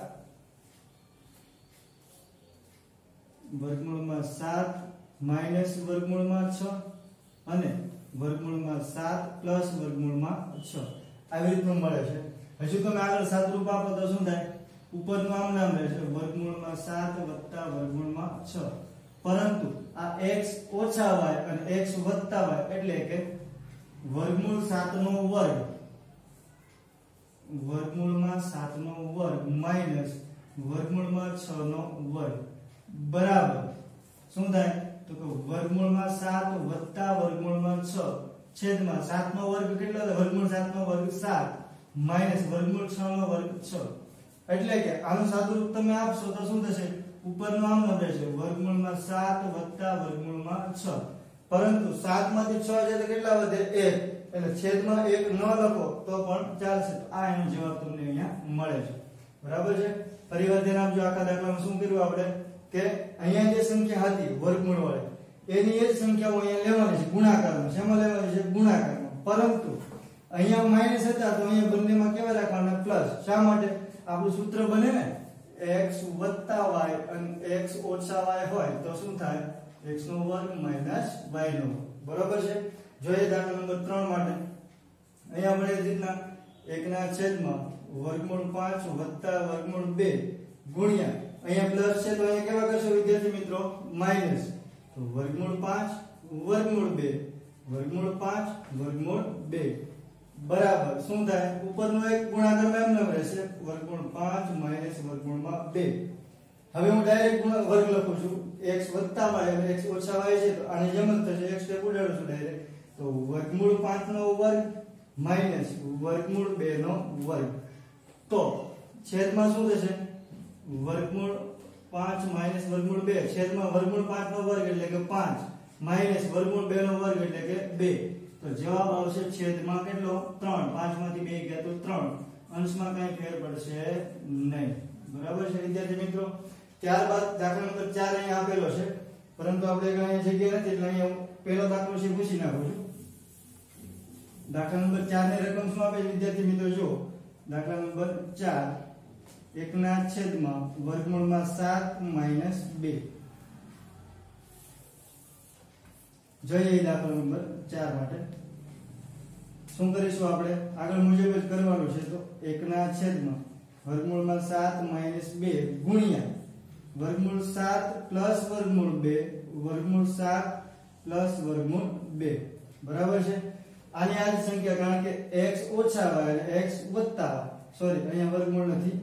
વર્ગમૂળમાં સાત માઈનસ વર્ગમૂળમાં છ અને વર્ગમૂળમાં સાત પ્લસ વર્ગમૂળમાં છ. આવી રીતનું મળે છે. હજુ તમે આગળ સાદુરૂપ આપો તો શું થાય? ઉપરનું આમ નામ રહેશે વર્ગમૂળમાં સાત વત્તા વર્ગમૂળમાં છ. પરંતુ આ x ઓછા y અને x વત્તા y એટલે કે વર્ગમૂળ સાત નો વર્ગ વર્ગમૂળમાં સાત નો વર્ગ માઈનસ વર્ગમૂળમાં છ નો વર્ગ બરાબર શું થાય? તો કે વર્ગમૂળમાં સાત વત્તા વર્ગમૂળમાં છ છેદમાં સાત નો વર્ગ કેટલો? વર્ગમૂળ સાત નો વર્ગ સાત માઈનસ વર્ગમૂળ છ નો વર્ગ છ. એટલે કે આનું સાદુરૂપ તમે આપશો તો શું થશે? ઉપરનું આમ નંબર છે વર્ગમૂળમાં સાત વત્તા વર્ગમૂળમાં છ. પરંતુ સાત માંથી છ જાય તો કેટલા વધે? એક. એટલે છેદમાં એક ન લખો તો પણ ચાલશે. આ એનો જવાબ તમને અહીંયા મળે છે. બરાબર છે. ફરીવાર ધ્યાન આપજો. આખા દાખલામાં શું કર્યું આપણે કે અહીંયા જે સંખ્યા હતી વર્ગમૂળ વાળી એની એ જ સંખ્યાઓ અહીંયા લેવાની છે ગુણાકારમાં. શેમાં લેવાની છે? ગુણાકારમાં. પરંતુ અહીંયા માઈનસ હતા તો અહીંયા બંનેમાં કેવા રાખવાના? પ્લસ. શા માટે? આપણું સૂત્ર બને ને x વત્તા y અને x ઓછા y હોય તો શું થાય? x નો વર્ગ માઈનસ y નો વર્ગ. બરાબર છે. જોઈએ દાખલા નંબર ત્રણ માટે. અહીંયા આપણે એ રીતના એક ના છેદમાં વર્ગમૂળ પાંચ વત્તા વર્ગમૂળ બે ગુણ્યા અહીંયા પ્લસ છે તો અહીંયા કેવા કરશો વિદ્યાર્થી મિત્રો? માઈનસ. તો વર્ગમૂળ પાંચ વર્ગમૂળ બે વર્ગમૂળ પાંચ વર્ગમૂળ બે બરાબર શું થાય? ઉપરનો એક ગુણાકારમાં એમ નામ રહેશે વર્ગમૂળ પાંચ માઈનસ વર્ગમૂળમાં બે. હવે હું ડાયરેક્ટ ગુણ વર્ગ લખું છું. x વત્તા y અને x ઓછા y છે તો આની જેમ જ થશે. x સ્ટેપ ઉડાડું છું ડાયરેક્ટ. તો વર્ગમૂળ પાંચ નો વર્ગ માઈનસ વર્ગમૂળ બે નો વર્ગ. તો છેદમાં શું થશે? વર્ગમૂળ પાંચ માઈનસ વર્ગમૂળ બે છેદમાં વર્ગમૂળ પાંચ નો વર્ગ એટલે કે પાંચ માઈનસ વર્ગમૂળ બે નો વર્ગ એટલે કે બે. તો જવાબ આવશે છેદમાં કેટલો? ત્રણ. પાંચ માંથી બે ગયા તો ત્રણ. અંશમાં કઈ ફેર પડશે નહીં. બરાબર છે વિદ્યાર્થી મિત્રો. ત્યારબાદ દાખલા નંબર ચાર અહીંયા આપેલો છે, પરંતુ આપણે અહીંયા જગ્યા નથી એટલે અહીંયા પહેલો દાખલો છે પૂછી નાખું છું. દાખલા નંબર ચાર ની રકમ શું આપે વિદ્યાર્થી મિત્રો? જો દાખલા નંબર ચાર એક ના છેદમાં વર્ગમૂળમાં સાત માઈનસ બે. જોઈએ દાખલા નંબર ચાર માટે શું કરીશું આપણે? આગળ મુજબ જ કરવાનું છે. તો એક ના છેદમાં વર્ગમૂળમાં સાત માઈનસ બે ગુણ્યા વર્ગમૂળ સાત પ્લસ વર્ગમૂળ બે વર્ગમૂળ સાત પ્લસ વર્ગમૂળ બે. બરાબર છે. આની આ જ સંખ્યા, કારણ કે x ઓછા y અને x વત્તા y, સોરી અહીંયા વર્ગમૂળ નથી,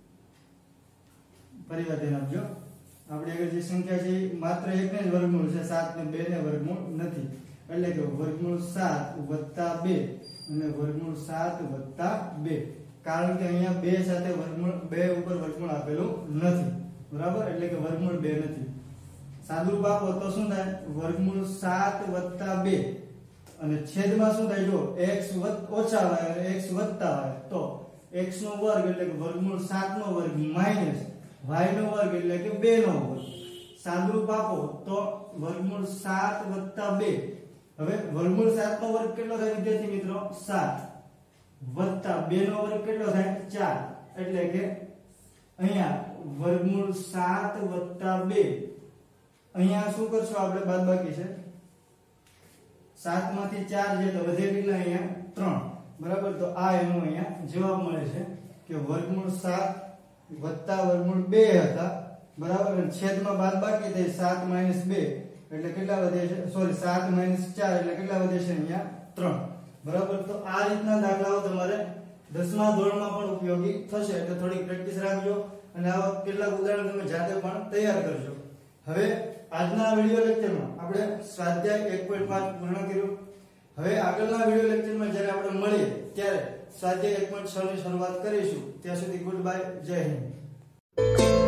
ફરીવાર ધ્યાન આપજો. આપણે આગળ જે સંખ્યા છે એ માત્ર એકને જ વર્ગમૂળ છે, સાત ને બે ને વર્ગમૂળ નથી. એટલે કે વર્ગમૂળ સાત વત્તા બે અને વર્ગમૂળ સાત વત્તા બે. કારણ કે અહીંયા બે સાથે વર્ગમૂળ બે ઉપર વર્ગમૂળ આપેલું નથી. બરાબર, એટલે કે વર્ગમૂળ બે નથી. સાદુરૂપ આપો તો શું થાય વર્ગમૂળ સાત વત્તા બે અને છેદમાં શું થાય જો x ઓછા હોય અને x વધતા હોય તો x નો વર્ગ એટલે કે વર્ગમૂળ સાત નો વર્ગ માઈનસ y નો વર્ગ એટલે કે બે નો વર્ગ સાદુરૂપ આપો તો વર્ગમૂળ સાત વત્તા બે હવે વર્ગમૂળ સાત નો વર્ગ કેટલો થાય વિદ્યાર્થી મિત્રો સાત વત્તા બે નો વર્ગ કેટલો થાય ચાર એટલે કે અહીંયા વર્ગમૂળ સાત વત્તા બે અહીંયા શું કરશો આપણે બાદબાકી છે સાત માંથી ચાર છે તો વધે કેટલા અહીંયા ત્રણ બરાબર તો આ એનો અહીંયા જવાબ મળે છે કે વર્ગમૂળ સાત વત્તા વર્ગમૂળ બે હતા બરાબર અને છેદમાં બાદબાકી થઈ સાત માઈનસ બે એટલે કેટલા વધે છે સોરી સાત માઈનસ ચાર એટલે કેટલા વધે છે અહીંયા ત્રણ બરાબર તો આ રીતના દાખલાઓ તમારે દસમા ધોરણમાં પણ ઉપયોગી થશે એટલે થોડી પ્રેક્ટિસ રાખજો અને આવા કેટલાક ઉદાહરણ તમે જાતે પણ તૈયાર કરજો હવે આજના વિડિયો લેક્ચરમાં આપણે સ્વાધ્યાય એક પોઈન્ટ પાંચ પૂર્ણ કર્યું હવે આગળના વિડિયો લેક્ચરમાં જ્યારે આપણે મળીએ ત્યારે સ્વાધ્યાય એક પોઈન્ટ છ ની શરૂઆત કરીશું ત્યાં સુધી ગુડ બાય જય હિન્દ